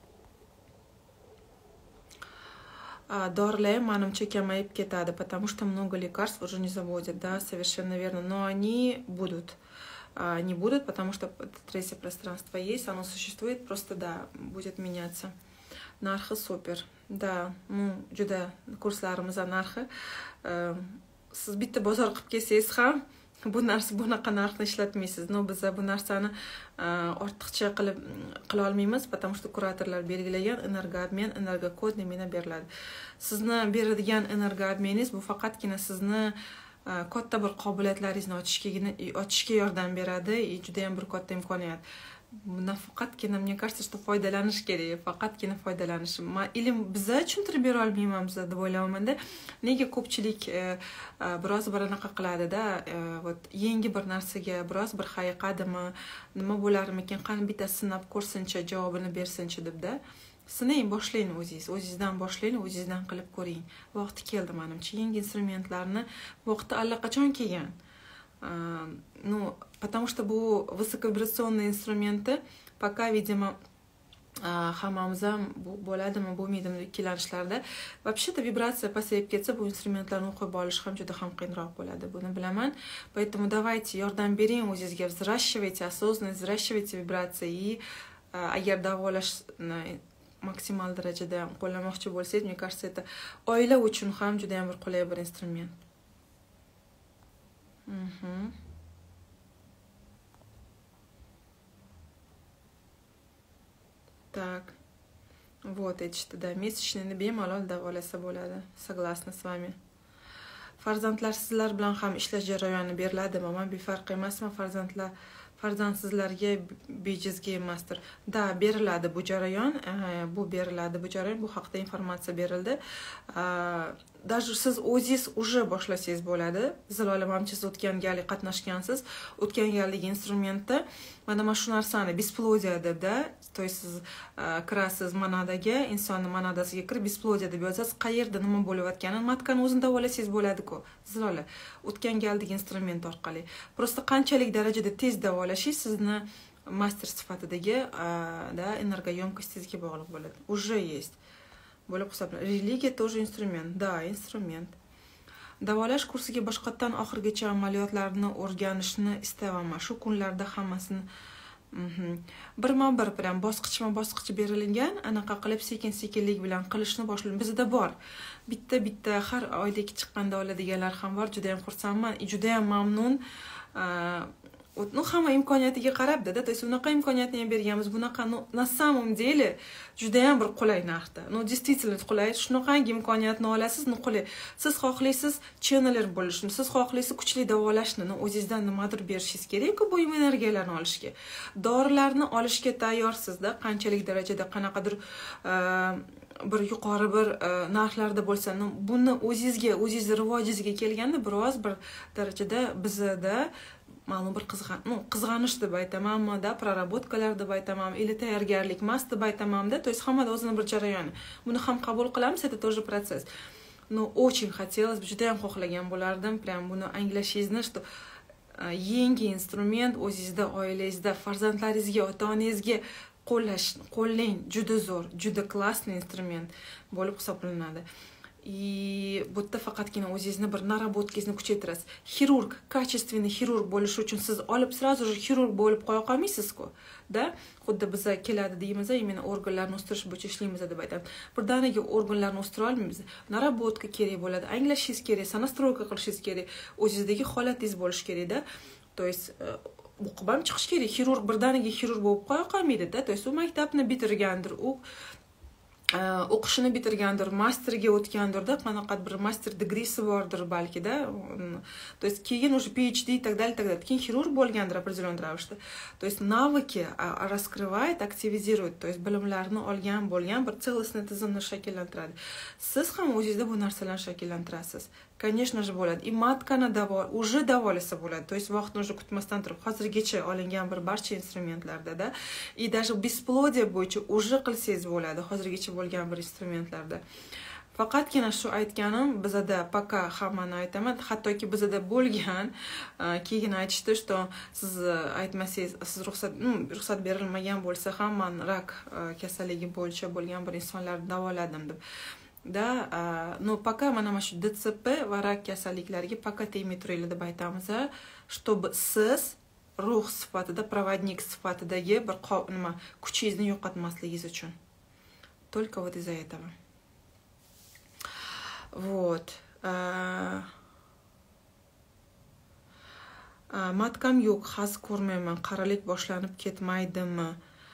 [SPEAKER 1] Дорли, манамча, kamayib ketadi, потому что много лекарств уже не заводят, да, совершенно верно, но они будут. Не будут, потому что третье пространство есть, оно существует, просто, да, будет меняться. Нархы супер. Да, ну, juda kurslarimizda narxi. Siz bitta bozor qilib kelsangiz ham bu narsa bunaqa narxni ishlatmaysiz. No, biz bu narsani ortiqcha qilib qila olmaymiz, потому что kuratorlar belgilagan energoobmen, energokod nimani beriladi. Sizni beradigan energoobmeningiz bu faqatgina sizni katta bir qobiliyatlaringizni ochishga ochishga yordam beradi, и juda ham bir katta imkoniyat. Bundan faqatgina, мне кажется, что foydalanish kerak, faqatgina foydalanish. Ilm biza tushuntirib bera olmayman deb o'ylayman-da. Nega ko'pchilik biroz bir anaqa qiladi-da, вот yangi bir narsaga biroz bir hayiqadimi, nima bo'larmikin, qani bitta sinab ko'rsinchi, javobini bersinchi deb-da. Sinang, boshlang o'zingiz, o'zingizdan boshlang, o'zingizdan qilib ko'ring. Vaqti keldi menimcha, yangi instrumentlarni vaqti allaqachon kelgan. Ну, потому что bu высоковибрационные инструменты пока, видимо, hammamizda bo'ladimi, bo'lmaydimi ikkilanishlarda. Вообще-то vibratsiya pasayib ketsa, bu instrumentlarni o'qib olish ham juda ham qiyinroq bo'ladi. Buni bilaman. Поэтому давайте yordam bering o'zingizga, взращивайте осознанность, взращивайте vibratsiya и agar davolashni maksimal darajada qo'llamoqchi bo'lsangiz, мне кажется, это oila uchun ham juda ham bir qulay bir instrument. Угу. Так, вот эти, да, месячные bemalol davolasa bo'ladi. Согласна с вами. Farzandlar sizlar bilan ham ishlash jarayoni beriladimi? Men befarq emasman, farzandlar farzandsizlarga bejizga emasdir. Da, beriladi bu jarayon, bu beriladi bu jarayon, bu haqida informatsiya berildi. Даже siz o'zingiz уже boshlasangiz bo'ladi. Zilola mamchi, siz o'tgan galgi qatnashgansiz. O'tgan galgi instrumentda mana mana shu narsani бесплодие deb-da, то есть siz kirasiz manadaga, insonni manadasiga kirib бесплодие deb yozasiz, qayerda nima bo'layotganini matkani o'zini davolasangiz bo'ladi-ku. Zilola, o'tgan galgi instrument orqali. Просто qanchalik darajada tez davolashingiz sizni master sifatidagi da energoyomkostingizga bog'liq bo'ladi. Уже есть. Bo'lib hisoblanadi. Religiya тоже инструмент. Да, инструмент. Davolash kursiga boshqatdan oxirgacha amaliyotlarni o'rganishni istayman. Shu kunlarda hammasini birma-bir bilan bosqichma-bosqich berilgan, anaqa qilib sekin-sekinlik bilan qilishni boshlaymiz. Bizda bor. Bitta-bitta har oydagi chiqqanda oladiganlar ham bor. Juda ham xursandman, juda ham mamnun. Ну, hamma imkoniyatiga qarab-da, то есть unaqa imkoniyatni ham berganmiz. Bunaqa, ну, на самом деле juda ham bir qulay narxda. Ну, действительно qulay. Shunaqangi imkoniyatni olasiz, ну, qulay. Siz xohlaysiz channeler bo'lishni, siz xohlaysiz kuchli davolashni, ну, o'zingizdan nimadir berishingiz kerak-ku bu energiyalarni olishga. Dorilarni olishga tayyorsiz-da, qanchalik darajada qanaqadir bir yuqori bir narxlarda bo'lsa, buni o'zingizga, o'zingiz rivojingizga kelganda biroz bir darajada bizda ma'lum bir qizg'an, ну, qizg'anish deb aytamanmi, da, praraботкалар deb aytamanmi, или tayyorgarlik mas deb aytamanmi-da, то есть hammada o'zini bir jarayoni. Buni ham qabul qilamiz, это тоже процесс. Но очень хотелось бы, juda ham xohlagan bo'lardim, прям buni anglashingizni, что yangi instrument o'zingizda, oilangizda, farzandlaringizga, ota-onangizga qo'llash, qo'llang, juda zo'r, juda klassный instrument bo'lib hisoblanadi. И будто faqatgina o'zingizni bir narobotkangizни kuchaytirasiz. Xirurg, качественный xirurg bo'lish uchun siz olib sразу же xirurg bo'lib qo'ya qolmaysiz-ku. Da, xuddi biz keladi deymiz, именно organlarni o'stirish bo'yicha ishlaymiz deb aytamiz. Birdaniga organlarni o'stira olmaymiz. Narobotka kerak bo'ladi, anglashingiz kerak, sonastroyka qilishingiz kerak, o'zingizdagi holatingiz bo'lish kerak-da. То есть o'qib ham chiqish kerak. Xirurg birdaniga xirurg bo'lib qo'ya qolmaydi-da. То есть u maktabni bitirgandir, u o'qishini bitirgandir, masterga o'tgandirda, qanaqadir bir master degrisi bordir balki-da. То есть keyin уже PhD и так далее, так далее. Keyin хирург bo'lgandir определенный ravishda. То есть навыки раскрывает, активизирует. То есть bilimlarni olgan bo'lgan bir целостный tizimni shakllantiradi. Siz ham o'zingizda bu narsalarni shakllantirasiz. Конечно же bo'ladi. И matkani davo уже davolasa bo'ladi. То есть vaqtni уже kutmasdan turib, hozirgacha olingan bir barcha instrumentlarda-da, и даже бесплодие bo'yicha уже qilsangiz bo'ladi, hozirgacha bo'lgan bir instrumentlarda. Faqatgina shu aytganim, bizada paka hammani aytaman, hattoki bizada bo'lgan, keyin aytishdi, что siz aytmasangiz, siz ruxsat, ruxsat berilmagan bo'lsa ham men rak kasalligi bo'yicha bo'lgan bir insonlarni davoladim deb. Da, но пока mana shu D C P va rak kasalliklariga пока tegmay turinglar deb aytamiz, чтобы siz ruh sifatida, provodnik sifatidagi bir nima kuchingizni yo'qotmasligingiz uchun. Только вот из-за этого. Вот. Matkam yo'q, haz ko'rmayman, qaralik boshlanib ketmaydimi?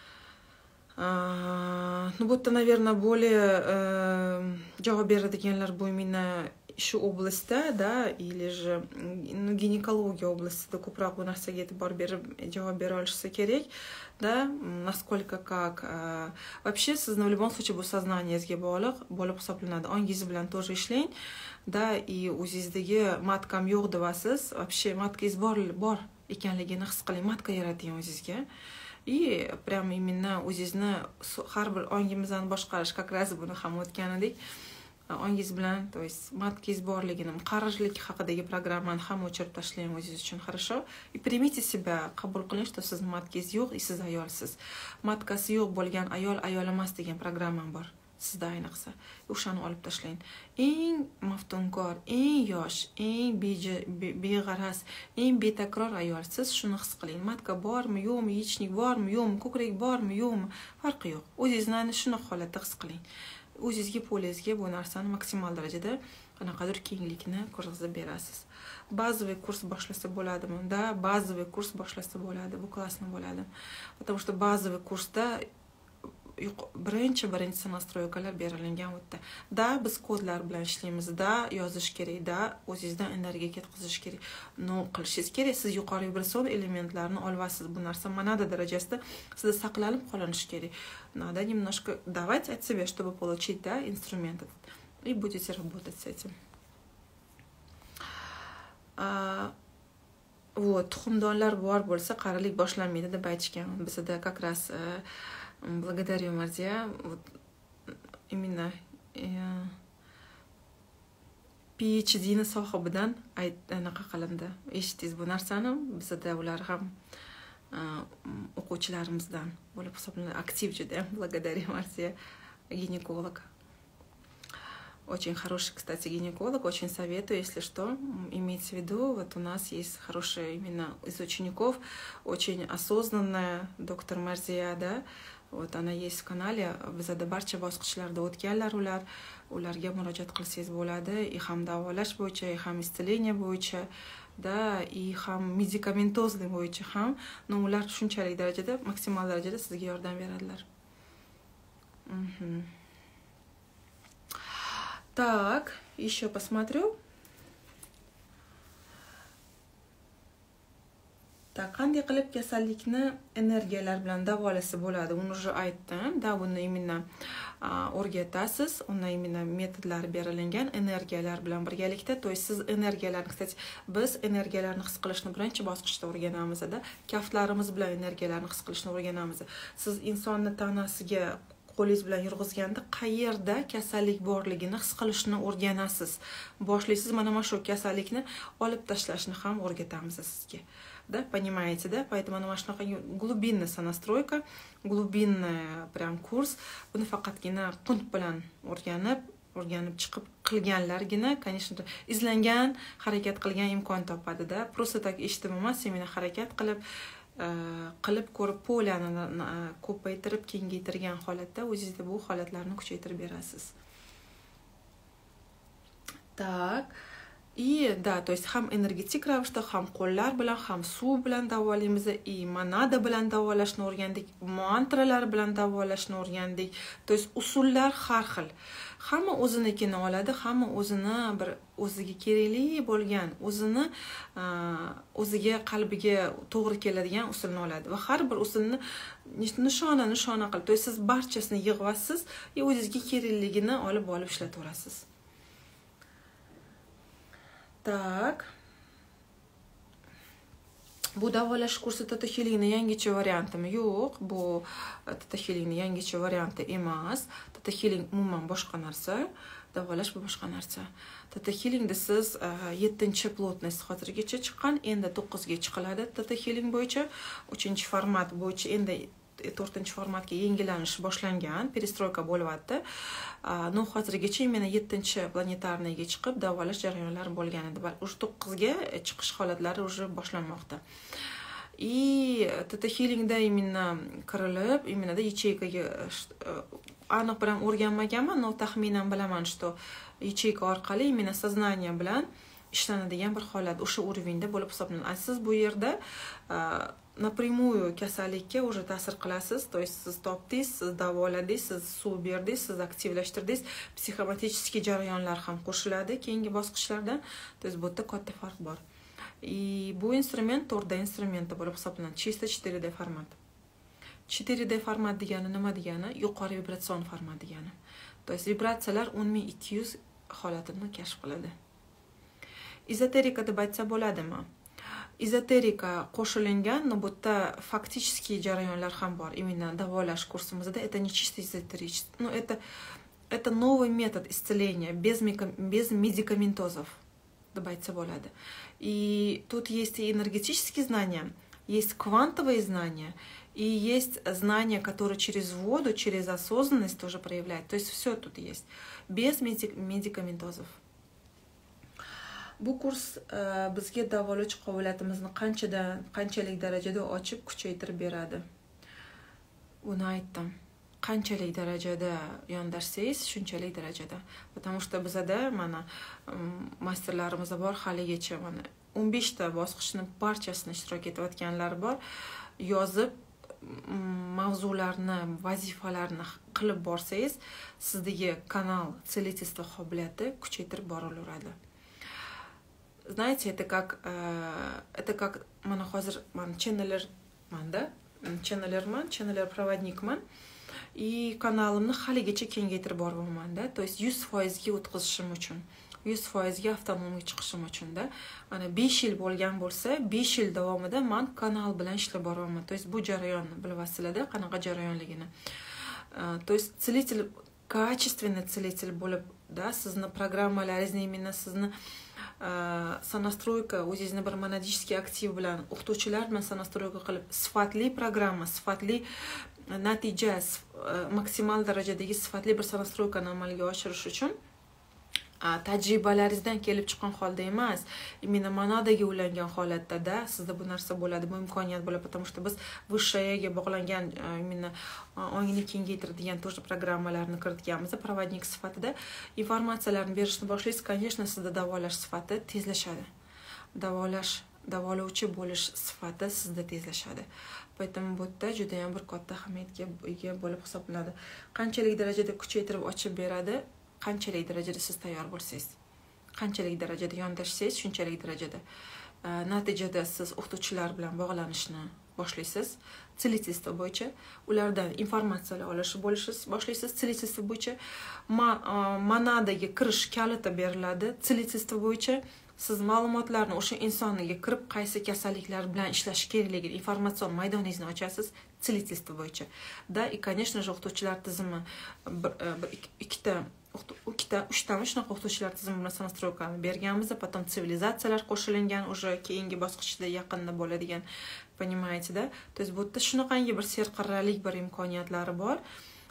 [SPEAKER 1] Ну, будто, наверное, более javob beradiganlar bu именно shu областьda, да, или же ну, гинекология областida ko'proq bu narsaga e'tibor berib javob bera olishsa kerak, да, насколько как. Вообще, sizni в любом случае bu сознанiyangizga bog'liq bo'lib hisoblanadi. Ongingiz bilan тоже ishlang, да, и o'zingizdagi matkam yo'q deysiz, вообще matkangiz bor bor ekanligini his qiling, matka yarating o'zingizga. И прям именно o'zingizni har bir ongimizdan boshqarish, как раз buni ham o'tgan edik. Ongingiz bilan, то есть matkangiz borligini, qarishlik haqidagi programmani ham o'chirib tashlang o'zingiz uchun, хорошо? И примите себя, qabul qiling, что siz matkangiz yo'q, и siz ayolsiz. Matkasi yo'q bo'lgan ayol ayol emas degan programmam bor. Sizda ayniqsa, o'shani olib tashlang. Eng maftunkor, eng yosh, eng beg'araz, eng betakror ayol siz shuni his qiling. Matka bormi, yo'qmi, yechnik bormi, yo'qmi, ko'krak bormi, yo'qmi, farqi yo'q. O'zingizni shuni holatda his qiling. O'zingizga polizga bu narsani maksimal darajada qanaqadir kenglikni ko'rsatib berasiz. Базовый kurs boshlasa bo'ladimi? Da, базовый kurs boshlasa bo'ladi. Bu klassni bo'ladi. Потому что базовый kursda birinchi birinchi nastroykalar berilgan o'tda. Da, biz kodlar bilan ishlaymiz, da, yozish kerak, da, o'zingizdan energiya ketkazish kerak. No, qilishingiz kerak. Siz yuqori vibratsion elementlarni olasiz. Bu narsa monada darajasida sizda saqlanib qolinishi kerak. Надо немножко давать от себя, чтобы получить, да, инструмент. И будете работать с этим. А, вот, tuxumdonlar bor bo'lsa, qarilik boshlanmaydi deb aytishgan. Bizda как раз благодарю, Marziya. Вот именно PhD ni sohibidan anaqa qilindi. Eshitdingiz bu narsani? Bizda ular ham o'quvchilarimizdan bo'lib hisoblanadi. Aktiv juda. Благодарю, Marziya. Гинеколог. Очень хороший, кстати, гинеколог. Очень советую, если что. Имейте в виду, вот у нас есть хорошая именно из учеников, очень осознанная доктор Marziya, да. Вот она есть в канале. Bizda barcha bosqichlarda o'tganlar ular. Ularga murojaat qilsangiz bo'ladi. И ham davolash bo'yicha, и ham исцеление bo'yicha, да, и ham medikamentozli bo'yicha ham, но ular shunchalik darajada, maksimal darajada sizga yordam beradilar. Так, еще посмотрю. Так, qanday qilib kasallikni energiyalar bilan davolasa bo'ladi? Uni уже aytdim. Da, buni именно o'rgatasiz. Undan именно metodlar berilgan energiyalar bilan birgalikda. То есть siz energiyalarni, kстати, biz energiyalarni his qilishni birinchi bosqichda o'rganamiz, da. Kaftlarimiz bilan energiyalarni his qilishni o'rganamiz. Siz insonni tanasiga qo'lingiz bilan yurg'izganda qayerda kasallik borligini his qilishni o'rganasiz. Boshlaysiz, mana mana shu kasallikni olib tashlashni ham o'rgatamiz sizga. Да, понимаете, да? Поэтому mana shunaqa глубинная sonastroyka, глубинный прям курс. Buni faqatgina qunt bilan o'rganib, o'rganib chiqib qilganlargina, конечно, izlangan, harakat qilgan imkon topadi, da. Просто так eshitib emas, именно harakat qilib qilib ko'rib, polani ko'paytirib, kengaytirgan holatda o'zingizda bu holatlarni kuchaytirib berasiz. Так, И да, то есть ham energetik ravishda, ham qo'llar bilan, ham suv bilan davolaymiz. И manada bilan davolashni o'rgandik, mantralar bilan davolashni o'rgandik. То есть usullar har xil. Hamma o'zinikini oladi, hamma o'zini bir o'ziga kerakli bo'lgan, o'zini o'ziga qalbiga to'g'ri keladigan usulni oladi va har bir usulni nishona nishona qilib, to siz barchasini yig'vasiz va o'zingizga kerakligini olib olib ishlataverasiz. Так. Bu davolash kursi Theta Healingning yangicha variantimi? Yo'q, bu Theta Healingning yangicha varianti emas. Theta Healing umuman boshqa narsa, davolash bu boshqa narsa. Theta Healingda siz yettinchi plotность hozirgacha chiqqan, endi to'qqizga chiqiladi Theta Healing bo'yicha. uchinchi format bo'yicha endi to'rtinchi formatga yangilanish boshlangan, perestroyka bo'lyapti. No hozirgacha mana yettinchi planetarniyga chiqib davolash jarayonlari bo'lgan edi. Уже to'qqizga chiqish holatlari уже boshlanmoqda. И Theta Healingda именно kirilib, именно da yacheykaga aniq bilan o'rganmaganman, но taxminan bilaman, что yacheyka orqali именно сознание bilan ishlanadigan bir holat, o'sha уровеньda bo'lib hisoblanadi. Siz bu yerda напрямую kasallikka уже ta'sir qilasiz, то есть siz topdingiz, siz davoladingiz, siz suv berdingiz, siz aktivlashtirdingiz, psixomotrический jarayonlar ham qo'shiladi keyingi bosqichlarda. То есть bu yerda katta farq bor. И bu instrument to'rt D instrumenti bo'lib hisoblanadi, чисто четыре D format. четыре D format degani nima degani? Yuqori vibratsion format degani. То есть vibratsiyalar o'n ming ikki yuz holatini kashf qiladi. Ezoterika deb aytsa bo'ladimi? Ezoterika qo'shilingan, но bu yerda фактический jarayonlar ham bor. Именно davolash kursimizda это не чисто эзотерический, но это это новый метод исцеления без без медикаментозов, deb aytsa bo'ladi. И тут есть и энергетические знания, есть квантовые знания, и есть знания, которые через воду, через осознанность тоже проявляют. То есть все тут есть, без медикаментозов. Bu kurs bizga davolash qobiliyatimizni qanchadan qanchalik darajada ochib kuchaytirib beradi. Buni aytdim. Qanchalik darajada yondashsangiz, shunchalik darajada. Потому что bizda mana masterlarimiz bor, haligacha mana o'n besh ta bosqichning barchasini ishtirok etayotganlar bor. Yozib mavzularni, vazifalarni qilib borsangiz, sizdagi kanal целительство qobiliyati kuchaytirib boraveradi. Знаете, это как э, это как mana hozir men channelerman da, channelerman, channeler проводникman. И kanalimni haligacha kengaytirib boryapman da. То есть yuz foiz ga o'tkazishim uchun, yuz foiz ga avtonomiya chiqishim uchun da. Mana besh yil bo'lgan bo'lsa, besh yil davomida men kanal bilan ishlab boryapman. То есть bu jarayonni bilasizlar-da, qanaqa jarayonligini. То есть целитель, качественный целитель bo'lib da, sizni programmalaringizni, именно sizni sonastroyka, o'zingizni bir monadический aktiv bilan o'qituvchilar bilan sonastroyka qilib sifatli programma, sifatli natija, maksimal darajadagi sifatli bir sonastroykani amalga oshirish uchun tajribalaringizdan kelib chiqqan holda emas, именно monadaga ulangan holatda sizda bu narsa bo'ladi, bu imkoniyat bo'ladi, потому что biz vысшаяga bog'langan именно ongni kengaytiradigan тоже programmalarni kiritganmiz. Provodnik sifatida informatsiyalarni berishni boshlaysiz, конечно, sizda davolash sifati tezlashadi. Davolash, davolovchi bo'lish sifati sizda tezlashadi. Поэтому bu yerda juda ham bir katta ahamiyatga ega bo'lib hisoblanadi. Qanchalik darajada kuchaytirib ochib beradi, qanchalik darajada siz tayyor bo'lsangiz, qanchalik darajada yondashsangiz, shunchalik darajada natijada siz o'qituvchilar bilan bog'lanishni boshlaysiz. Целительство bo'yicha ulardan informatsiyalar olish bo'lishingiz boshlaysiz. Целительство bo'yicha monadaga kirish kaliti beriladi. Целительство bo'yicha siz ma'lumotlarni o'sha insonga kirib qaysi kasalliklar bilan ishlash kerakligini informatsion maydoningizni ochasiz. Целительство bo'yicha. Da, и, конечно же, o'qituvchilar tizimi bir ikkita ikkita uchta shunaqa o'qituvchilar tizimi bilan sonastroykani berganmiz, потом sivilizatsiyalar qo'shilingan, уже keyingi bosqichda yaqinda bo'ladigan, понимаете, да? То есть bu yerda shunaqangi bir serqirralik bir imkoniyatlari bor.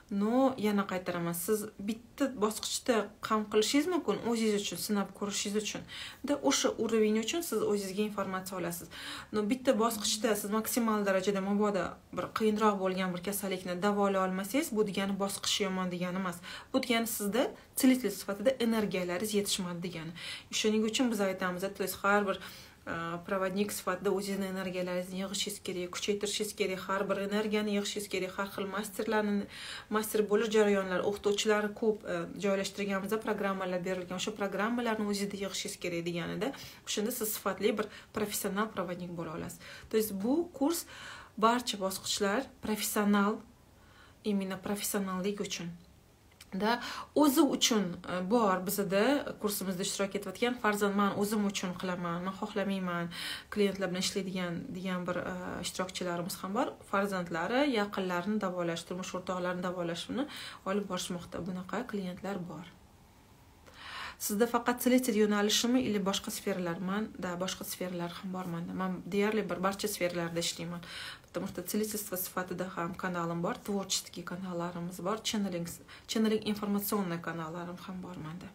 [SPEAKER 1] No, yana qaytaraman. Siz bitta bosqichda qabul qilishingiz mumkin, o'zingiz uchun sinab ko'rishingiz uchun. Da o'sha uровень uchun siz o'zingizga informatsiya olasiz. No, bitta bosqichda siz maksimal darajada mabodo bir qiyinroq bo'lgan bir kasallikni davolay olmasangiz, bu degani bosqich yomon degani emas. Bu degani sizda целитель sifatida energiyalaringiz yetishmadi degani. Shuning uchun biz aytamiz, to есть har bir provodnik sifatida o'zingizning energiyalaringizni yig'ishingiz kerak, kuchaytirishingiz kerak, har bir energiyani yig'ishingiz kerak, har xil masterlarni, master bo'lish jarayonlari, o'qituvchilar ko'p joylashtirganmiz, programmalar berilgan, o'sha programmalarni o'zingizda yig'ishingiz kerak deganida, o'shanda siz sifatli bir professional provodnik bo'la olasiz. То есть bu kurs barcha bosqichlar professional, именно professionallik uchun. Da o'zi uchun bor bizda kursimizda ishtirok etayotgan, farzand men o'zim uchun qilaman, men xohlamayman klientlar bilan ishlaydigan degan bir ishtirokchilarimiz ham bor. Farzandlari, yaqinlarini davolash, turmush o'rtoqlarini davolashni olib borishmoqda. Bunaqa klientlar bor. Sizda faqat целитель yo'nalishimi или boshqa sferalar? Manda boshqa sferalar ham bor menda. Men deyarli bir barcha sferalarda ishlayman. Потому что целительство sifatida ham kanalim bor, творческий kanallarimiz bor, channeling, channeling informatsionniy kanallarim ham bor menda.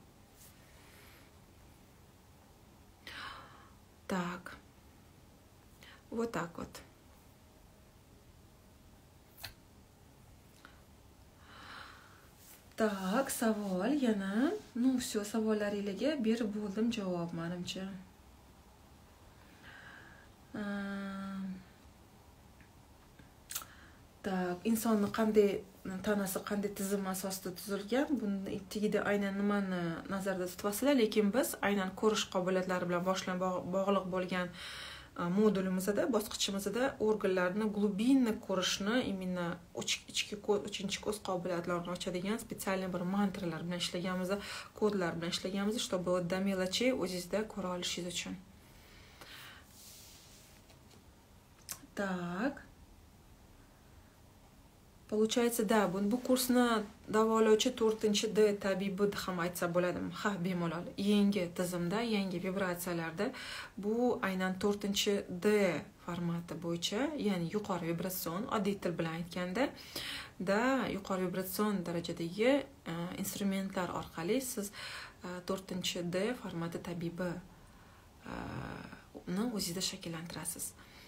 [SPEAKER 1] Так. Вот так вот. Так, savol yana. Ну, все, savollaringizga berib bo'ldim javob menimcha. Так, insonni qanday tanasi qanday tizim asosida tuzilgan, buni tagida aynan nimani nazarda tutyapsizlar, lekin biz aynan ko'rish qobiliyatlari bilan boshlan bog'liq bo'lgan modulimizda, bosqichimizda organlarni glubinni ko'rishni, именно ichki ko'z, uchinchi ko'z qobiliyatlarini ochadigan spetsial bir mantralar bilan ishlaganmiz, kodlar bilan ishlaganmiz, чтобы до мелочей o'zingizda ko'ra olishingiz uchun. Так. Получается, да, bu kursni davolovchi to'rtinchi D tabibi ham aytsa bo'ladimi? Ha, bemalol. Yangi tizimda, yangi vibratsiyalarda bu aynan to'rtinchi D formati bo'yicha, ya'ni yuqori vibratsion, oddiy til bilan aytganda, da yuqori vibratsion darajadagi instrumentlar orqali siz to'rtinchi D formati tabibi ni o'zingizda shakllantirasiz.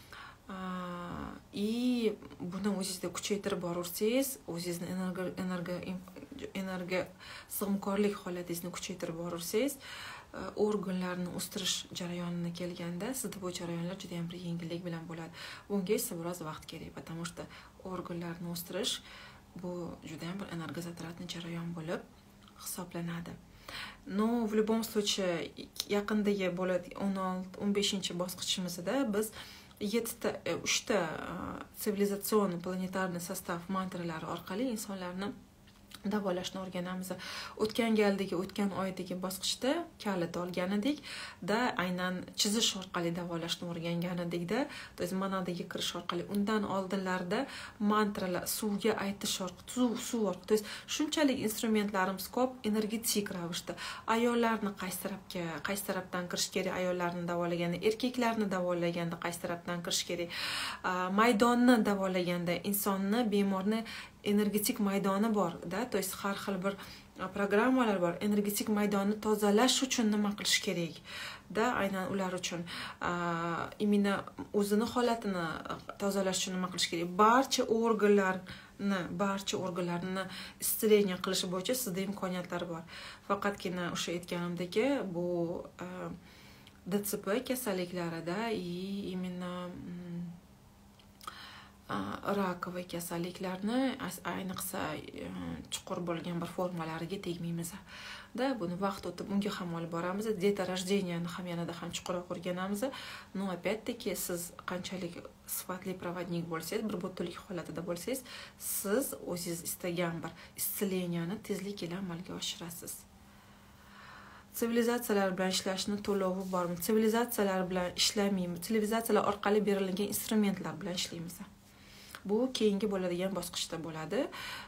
[SPEAKER 1] И buni o'zingizda kuchaytirib boraversangiz, o'zingizni energiya energiya energiya sig'imkorlik holatingizni kuchaytirib boraversangiz, organlarni o'stirish jarayonina kelganda sizda bu jarayonlar juda ham bir yengillik bilan bo'ladi. Bunga esa biroz vaqt kerak, потому что organlarni o'stirish bu juda ham bir energozatratni jarayon bo'lib hisoblanadi. Но в любом случае yaqindagi bo'ladi o'n beshinchi bosqichimizda biz yettita uchta sivilizatsion planetarniy sostav mantralari orqali insonlarni davolashni o'rganamiz. O'tgan galdagi, o'tgan oydagi bosqichda kalit olgan edik, da aynan chizish orqali davolashni o'rgangan edik-da, to есть manadaga kirish orqali. Undan oldinlarda mantralar, suvga aytish orqali, suv, suv orqali, to есть shunchalik instrumentlarimiz ko'p, energetik ravishda ayollarni qaysi tarafga, qaysi tarafdan kirish kerak, ayollarni davolaganda, erkaklarni davolaganda qaysi tarafdan kirish kerak, maydonni davolaganda insonni, bemorni energetik maydoni bor, da, to есть har xil bir programmalar bor. Energetik maydonni tozalash uchun nima qilish kerak? Da, aynan ular uchun imенно o'zini holatini tozalash uchun nima qilish kerak? Barcha organlarni, barcha organlarni исцеление qilish bo'yicha sizda imkoniyatlar bor. Faqatgina o'sha aytganimdek, bu D C P kasalliklarida и именно rakoviy kasalliklarni ayniqsa chuqur bo'lgan bir formalariga tegmaymiz. Da, buni vaqt o'tib unga ham olib boramiz. Деторождениeni ham yanada ham chuqurroq o'rganamiz. Но опять-таки siz qanchalik sifatli provodnik bo'lsangiz, bir butullik holatida bo'lsangiz, siz o'zingiz istagan bir исцелениeni tezlik bilan amalga oshirasiz. Sivilizatsiyalar bilan ishlashni to'lovi bormi? Sivilizatsiyalar bilan ishlamaymiz. Sivilizatsiyalar orqali berilgan instrumentlar bilan ishlaymiz. bu keyingi bo'ladigan bosqichda bo'ladi.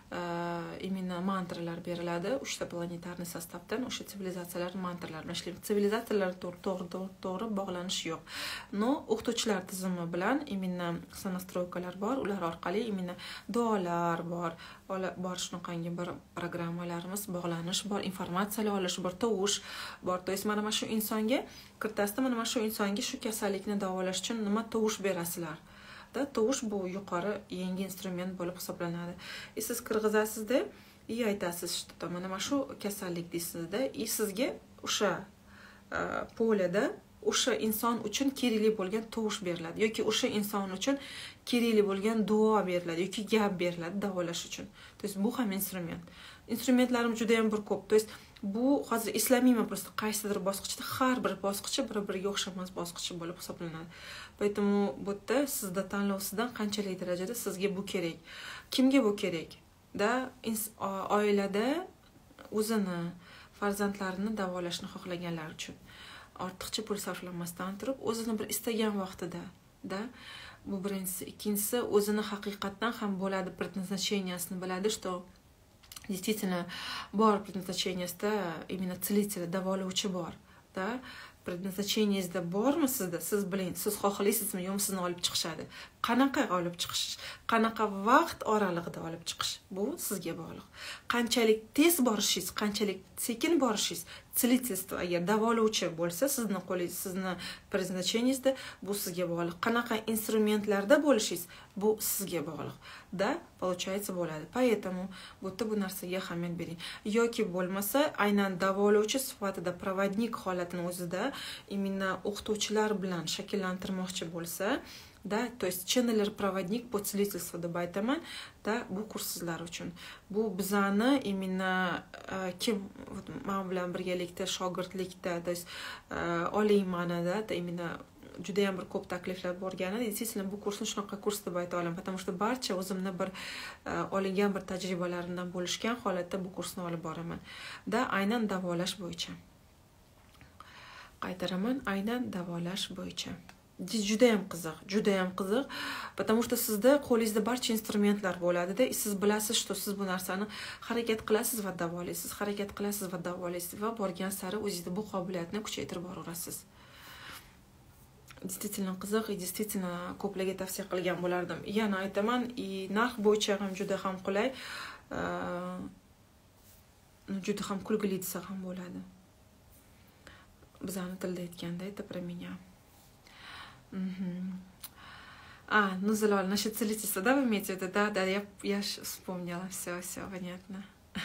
[SPEAKER 1] Именно mantralar beriladi. uchta planetarniy sostavdan o'sha sivilizatsiyalar mantralar bilan ishlaymiz. Sivilizatsiyalar to'g'ri bog'lanish yo'q. No, o'qituvchilar tizimi bilan именно sonastroykalar bor. Ular orqali именно duolar bor. Bor shunaqangi bir programmalarimiz, bog'lanish bor, informatsiyalar olish bor, tovush bor. То есть mana mana shu insonga kirtasida mana mana shu insonga shu kasallikni davolash uchun nima tovush berasizlar. Da tovush bu yuqori yangi instrument bo'lib hisoblanadi. E siz kirg'izasizda, и aytasiz, что mana mana shu kasallik deysizda, и sizga o'sha polada o'sha inson uchun kerakli bo'lgan tovush beriladi yoki o'sha inson uchun kerakli bo'lgan duo beriladi yoki gap beriladi davolash uchun. То есть bu ham instrument. Instrumentlarim juda ham bir ko'p. То есть bu hozir eslamayman, просто qaysidir bosqichda har bir bosqichi bir-biriga o'xshamas bosqichi bo'lib hisoblanadi. Поэтому bu yerda sizda tanlovsidan qanchalik darajada sizga bu kerak. Kimga bu kerak? Da oilada o'zini farzandlarini davolashni xohlaganlar uchun ortiqcha pul sarflamasdan turib, o'zini bir istagan vaqtida, da bu birinchisi, ikkinchisi o'zini haqiqatdan ham bo'ladi предназначениясini biladi, что действительно bor предназначениясida именно целитель, davolovchi bor, da предназначениеңizda bormi sizda? Siz biling, siz xohlaysizmi yo'qmi sizni olib chiqishadi. Qanaqa olib chiqish, qanaqa vaqt oralig'ida olib chiqish, bu sizga bog'liq. Qanchalik tez borishingiz, qanchalik sekin borishingiz, целительство agar davolovchi bo'lsa, sizni qo'lingiz, sizni предназначениеңizda bu sizga bog'liq. Qanaqa instrumentlarda bo'lishingiz, bu sizga bog'liq. Da, получается bo'ladi. Поэтому bu yerda bu narsaga ahamiyat bering. Yoki bo'lmasa, aynan davolovchi sifatida provodnik holatini o'zida именно o'qituvchilar bilan shakllantirmoqchi bo'lsa, da, то есть channel проводник по целительству deb aytaman, da, bu kurs sizlar uchun. Bu bizani именно kim men bilan birgalikda shogirdlikda, то есть olaymanada, именно juda ham bir ko'p takliflar borgani, действительно bu kursni shunaqa kurs deb ayta olaman, потому что barcha o'zimni bir olingan bir tajribalarimdan bo'lishgan holatda bu kursni olib boraman. Da, aynan davolash bo'yicha. Qaytaraman, aynan davolash bo'yicha. Juda ham qiziq, juda ham qiziq, потому что sizda qo'lingizda barcha instrumentlar bo'ladi-da, siz bilasiz, что siz bu narsani harakat qilasiz va davolaysiz, harakat qilasiz va davolaysiz va borgan sari o'zingizda bu qobiliyatni kuchaytirib boraverasiz. Действительно qiziq, и действительно ko'plarga tavsiya qilgan bo'lardim. Yana aytaman, и narx bo'yicha ham juda ham qulay, juda ham kulgili desa ham bo'ladi. Bizani tilda aytganda, это про меня. Угу. А, ну, Залол, насчет целительства, да, вы имеете в виду? Да, да, я, я вспомнила. Все, все, понятно.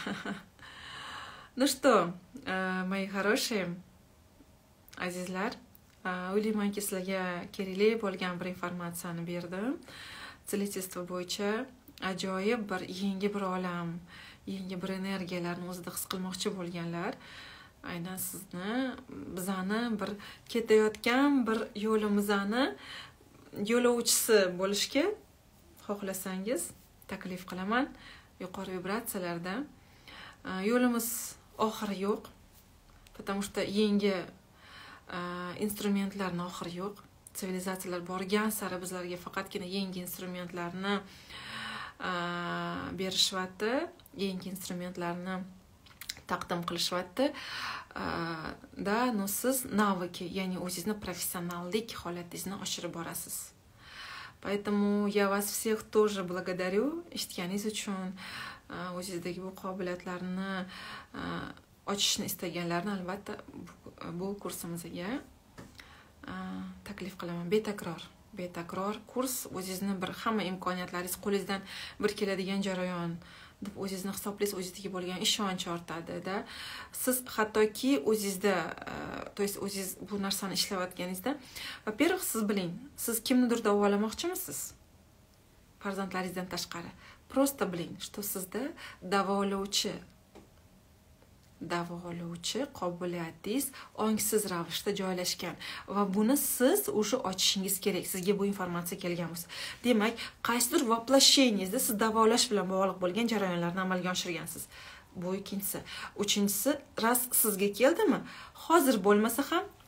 [SPEAKER 1] Ну что, мои хорошие, azizlar, o'ylaymanki sizlarga kerakli bo'lgan bir informatsiyani berdim. Целительство bo'yicha ajoyib bir yangi bir olam, yangi bir energiyalarni o'zida his qilmoqchi bo'lganlar, aynan sizni, bizani bir ketayotgan bir yo'limizni yo'lovchisi bo'lishga xohlasangiz, taklif qilaman. Yuqori vibratsiyalarda yo'limiz oxiri yo'q, потому что yangi instrumentlarning oxiri yo'q. Sivilizatsiyalar borgan sari bizlarga faqatgina yangi instrumentlarni berishyapti, yangi instrumentlarni taqdim qilishyapti. Da, no siz навыки, ya'ni o'zingizni professionallik holatingizni oshirib borasiz. Поэтому я вас всех тоже благодарю eshitganingiz uchun, o'zingizdagi bu qobiliyatlarni ochishni istaganlarni albatta bu kursimizga taklif qilaman. Betakror, betakror kurs, o'zingizni bir hamma imkoniyatlaringiz qo'lingizdan bir keladigan jarayon deb o'zingizni hisoblaysiz, o'zingizga bo'lgan ishonch ortadi-da. Siz hattoki o'zingizda, то есть o'zingiz bu narsani ishlayotganingizda, во-первых, siz biling, siz kimnidir davolamoqchimisiz? Farzandlaringizdan tashqari. Просто biling, что sizda davolovchi davolovchi qobiliyatingiz ongsiz ravishda joylashgan va buni siz o'sha ochishingiz kerak. Sizga bu informatsiya kelgan bo'lsa. Demak, qaysidir воплощениеңizda siz davolash bilan bog'liq bo'lgan jarayonlarni amalga oshirgansiz. Bu ikkinchisi. Uchinchisi, ras sizga keldimi? Hozir bo'lmasa ham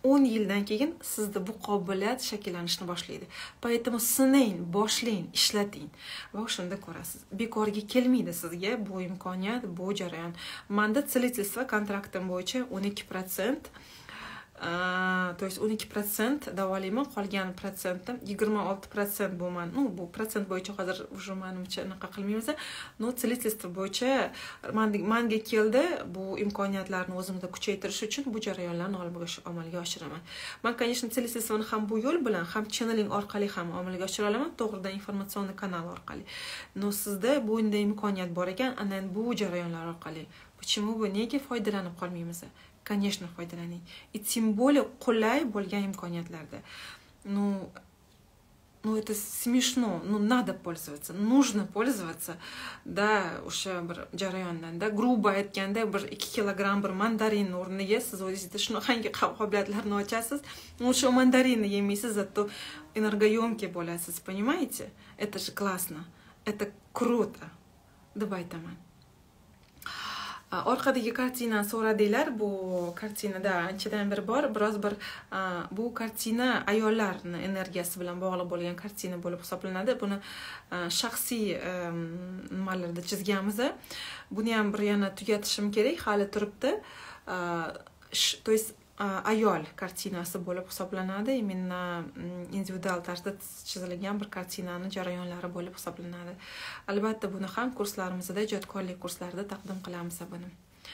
[SPEAKER 1] o'n yildan keyin sizda bu qobiliyat shakllanishni boshlaydi. Поэтому sinang, boshlang, ishlating va o'shanda ko'rasiz. Bekorga kelmaydi sizga bu imkoniyat, bu jarayon. Menda целительство kontraktim bo'yicha o'n ikki protsent, то есть o'n ikki protsent davolayman, qolgan protsentim yigirma olti protsent bu men, ну, bu protsent bo'yicha hozir уже menimcha anaqa qilmaymiz. No, целительство bo'yicha menga keldi, bu imkoniyatlarni o'zimda kuchaytirish uchun bu jarayonlarni amalga oshiraman. Men, конечно, целительствoni ham bu yo'l bilan, ham channeling orqali ham amalga oshira olaman, to'g'ridan informatsion kanal orqali. No, sizda bunday imkoniyat bor ekan, ana bu jarayonlar orqali. Почему bu nega foydalanib qolmaymiz? Конечно, foydalaning. И тем более qulay bo'lgan imkoniyatlarda. Ну, ну это смешно, ну надо пользоваться, нужно пользоваться. Да, o'sha bir jarayondan da грубо aytganda bir ikki kilogramm bir mandarin o'rniga siz o'zingizda shunaqangi qobiliyatlarni ochasiz. O'sha mandarinni yemaysiz, zато энергоемкий bo'lasiz, понимаете? Это же классно. Это круто. deb aytaman. Orqadagi kartinani so'radinglar. Bu kartinada anchadan beri bor, biroz bir bu kartina ayollarning energiyasi bilan bog'liq bo'lgan kartina bo'lib hisoblanadi. Buni shaxsiy nimalarda chizganmiz. Buni ham bir yana tugatishim kerak, hali turibdi. То есть ayol kartinasi bo'lib hisoblanadi. Именно individual tarzda chizilgan bir kartinani jarayonlari bo'lib hisoblanadi. Albatta buni ham kurslarimizda, ijodkorlik kurslarida taqdim qilamiz buni.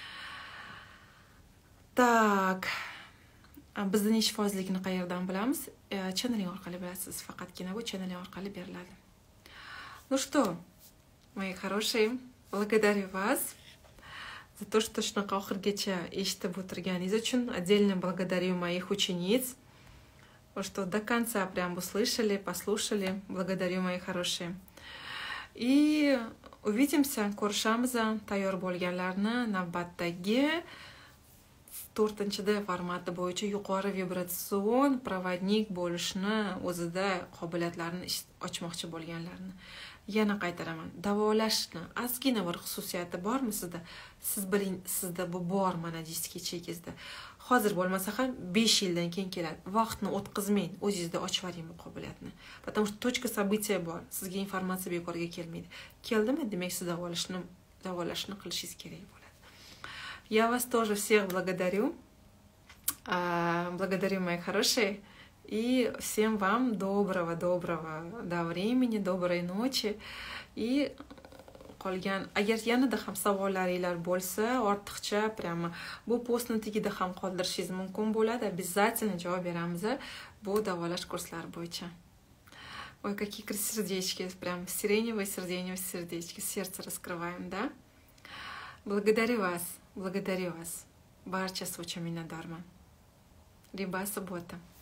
[SPEAKER 1] Tak. Bizning ish foizligini qayerdan bilamiz? Channeling orqali bilasiz. Faqatgina bu channeling orqali beriladi. Ну что, мои хорошие, благодарю вас за то, что shunaqa oxirgacha eshitib o'tirganingiz uchun. Отдельно благодарю моих учениц, что до конца прям услышали, послушали. Благодарю, мои хорошие. И увидимся, ko'rishamiz. Tayyor bo'lganlarni navbatdagi to'rtinchi formati bo'yicha yuqori vibratsion provodnik bo'lishni o'zida qobiliyatlarini ochmoqchi bo'lganlarni. Yana qaytaraman, davolashni ozgina bir xususiyati bormi sizda? Siz biling, sizda bu bor mana diskga chekizda. Hozir bo'lmasa ham besh yildan keyin keladi. Vaqtni o'tkazmang, o'zingizda ochib oling bu qobiliyatni. Потому что точка события bor. Sizga informatsiya bekorga kelmaydi. Keldimi? Demak, siz davolashni davolashni qilishingiz kerak bo'ladi. Я вас тоже всех благодарю. Благодарю, мои хорошие. И всем вам доброго-доброго до времени, доброй ночи. И qolgan, agar yanada ham savollaringiz bo'lsa, ortiqcha prямо bu postni tagida ham qoldirishingiz mumkin bo'ladi. Обязательно javob beramiz bu davolash kurslari bo'yicha. Ой, какие красивые сердечки, прям сиреневые, сиреневые сердечки, сердце раскрываем, да? Благодарю вас, благодарю вас. Barchasi uchun minnatdorman. Liba subota.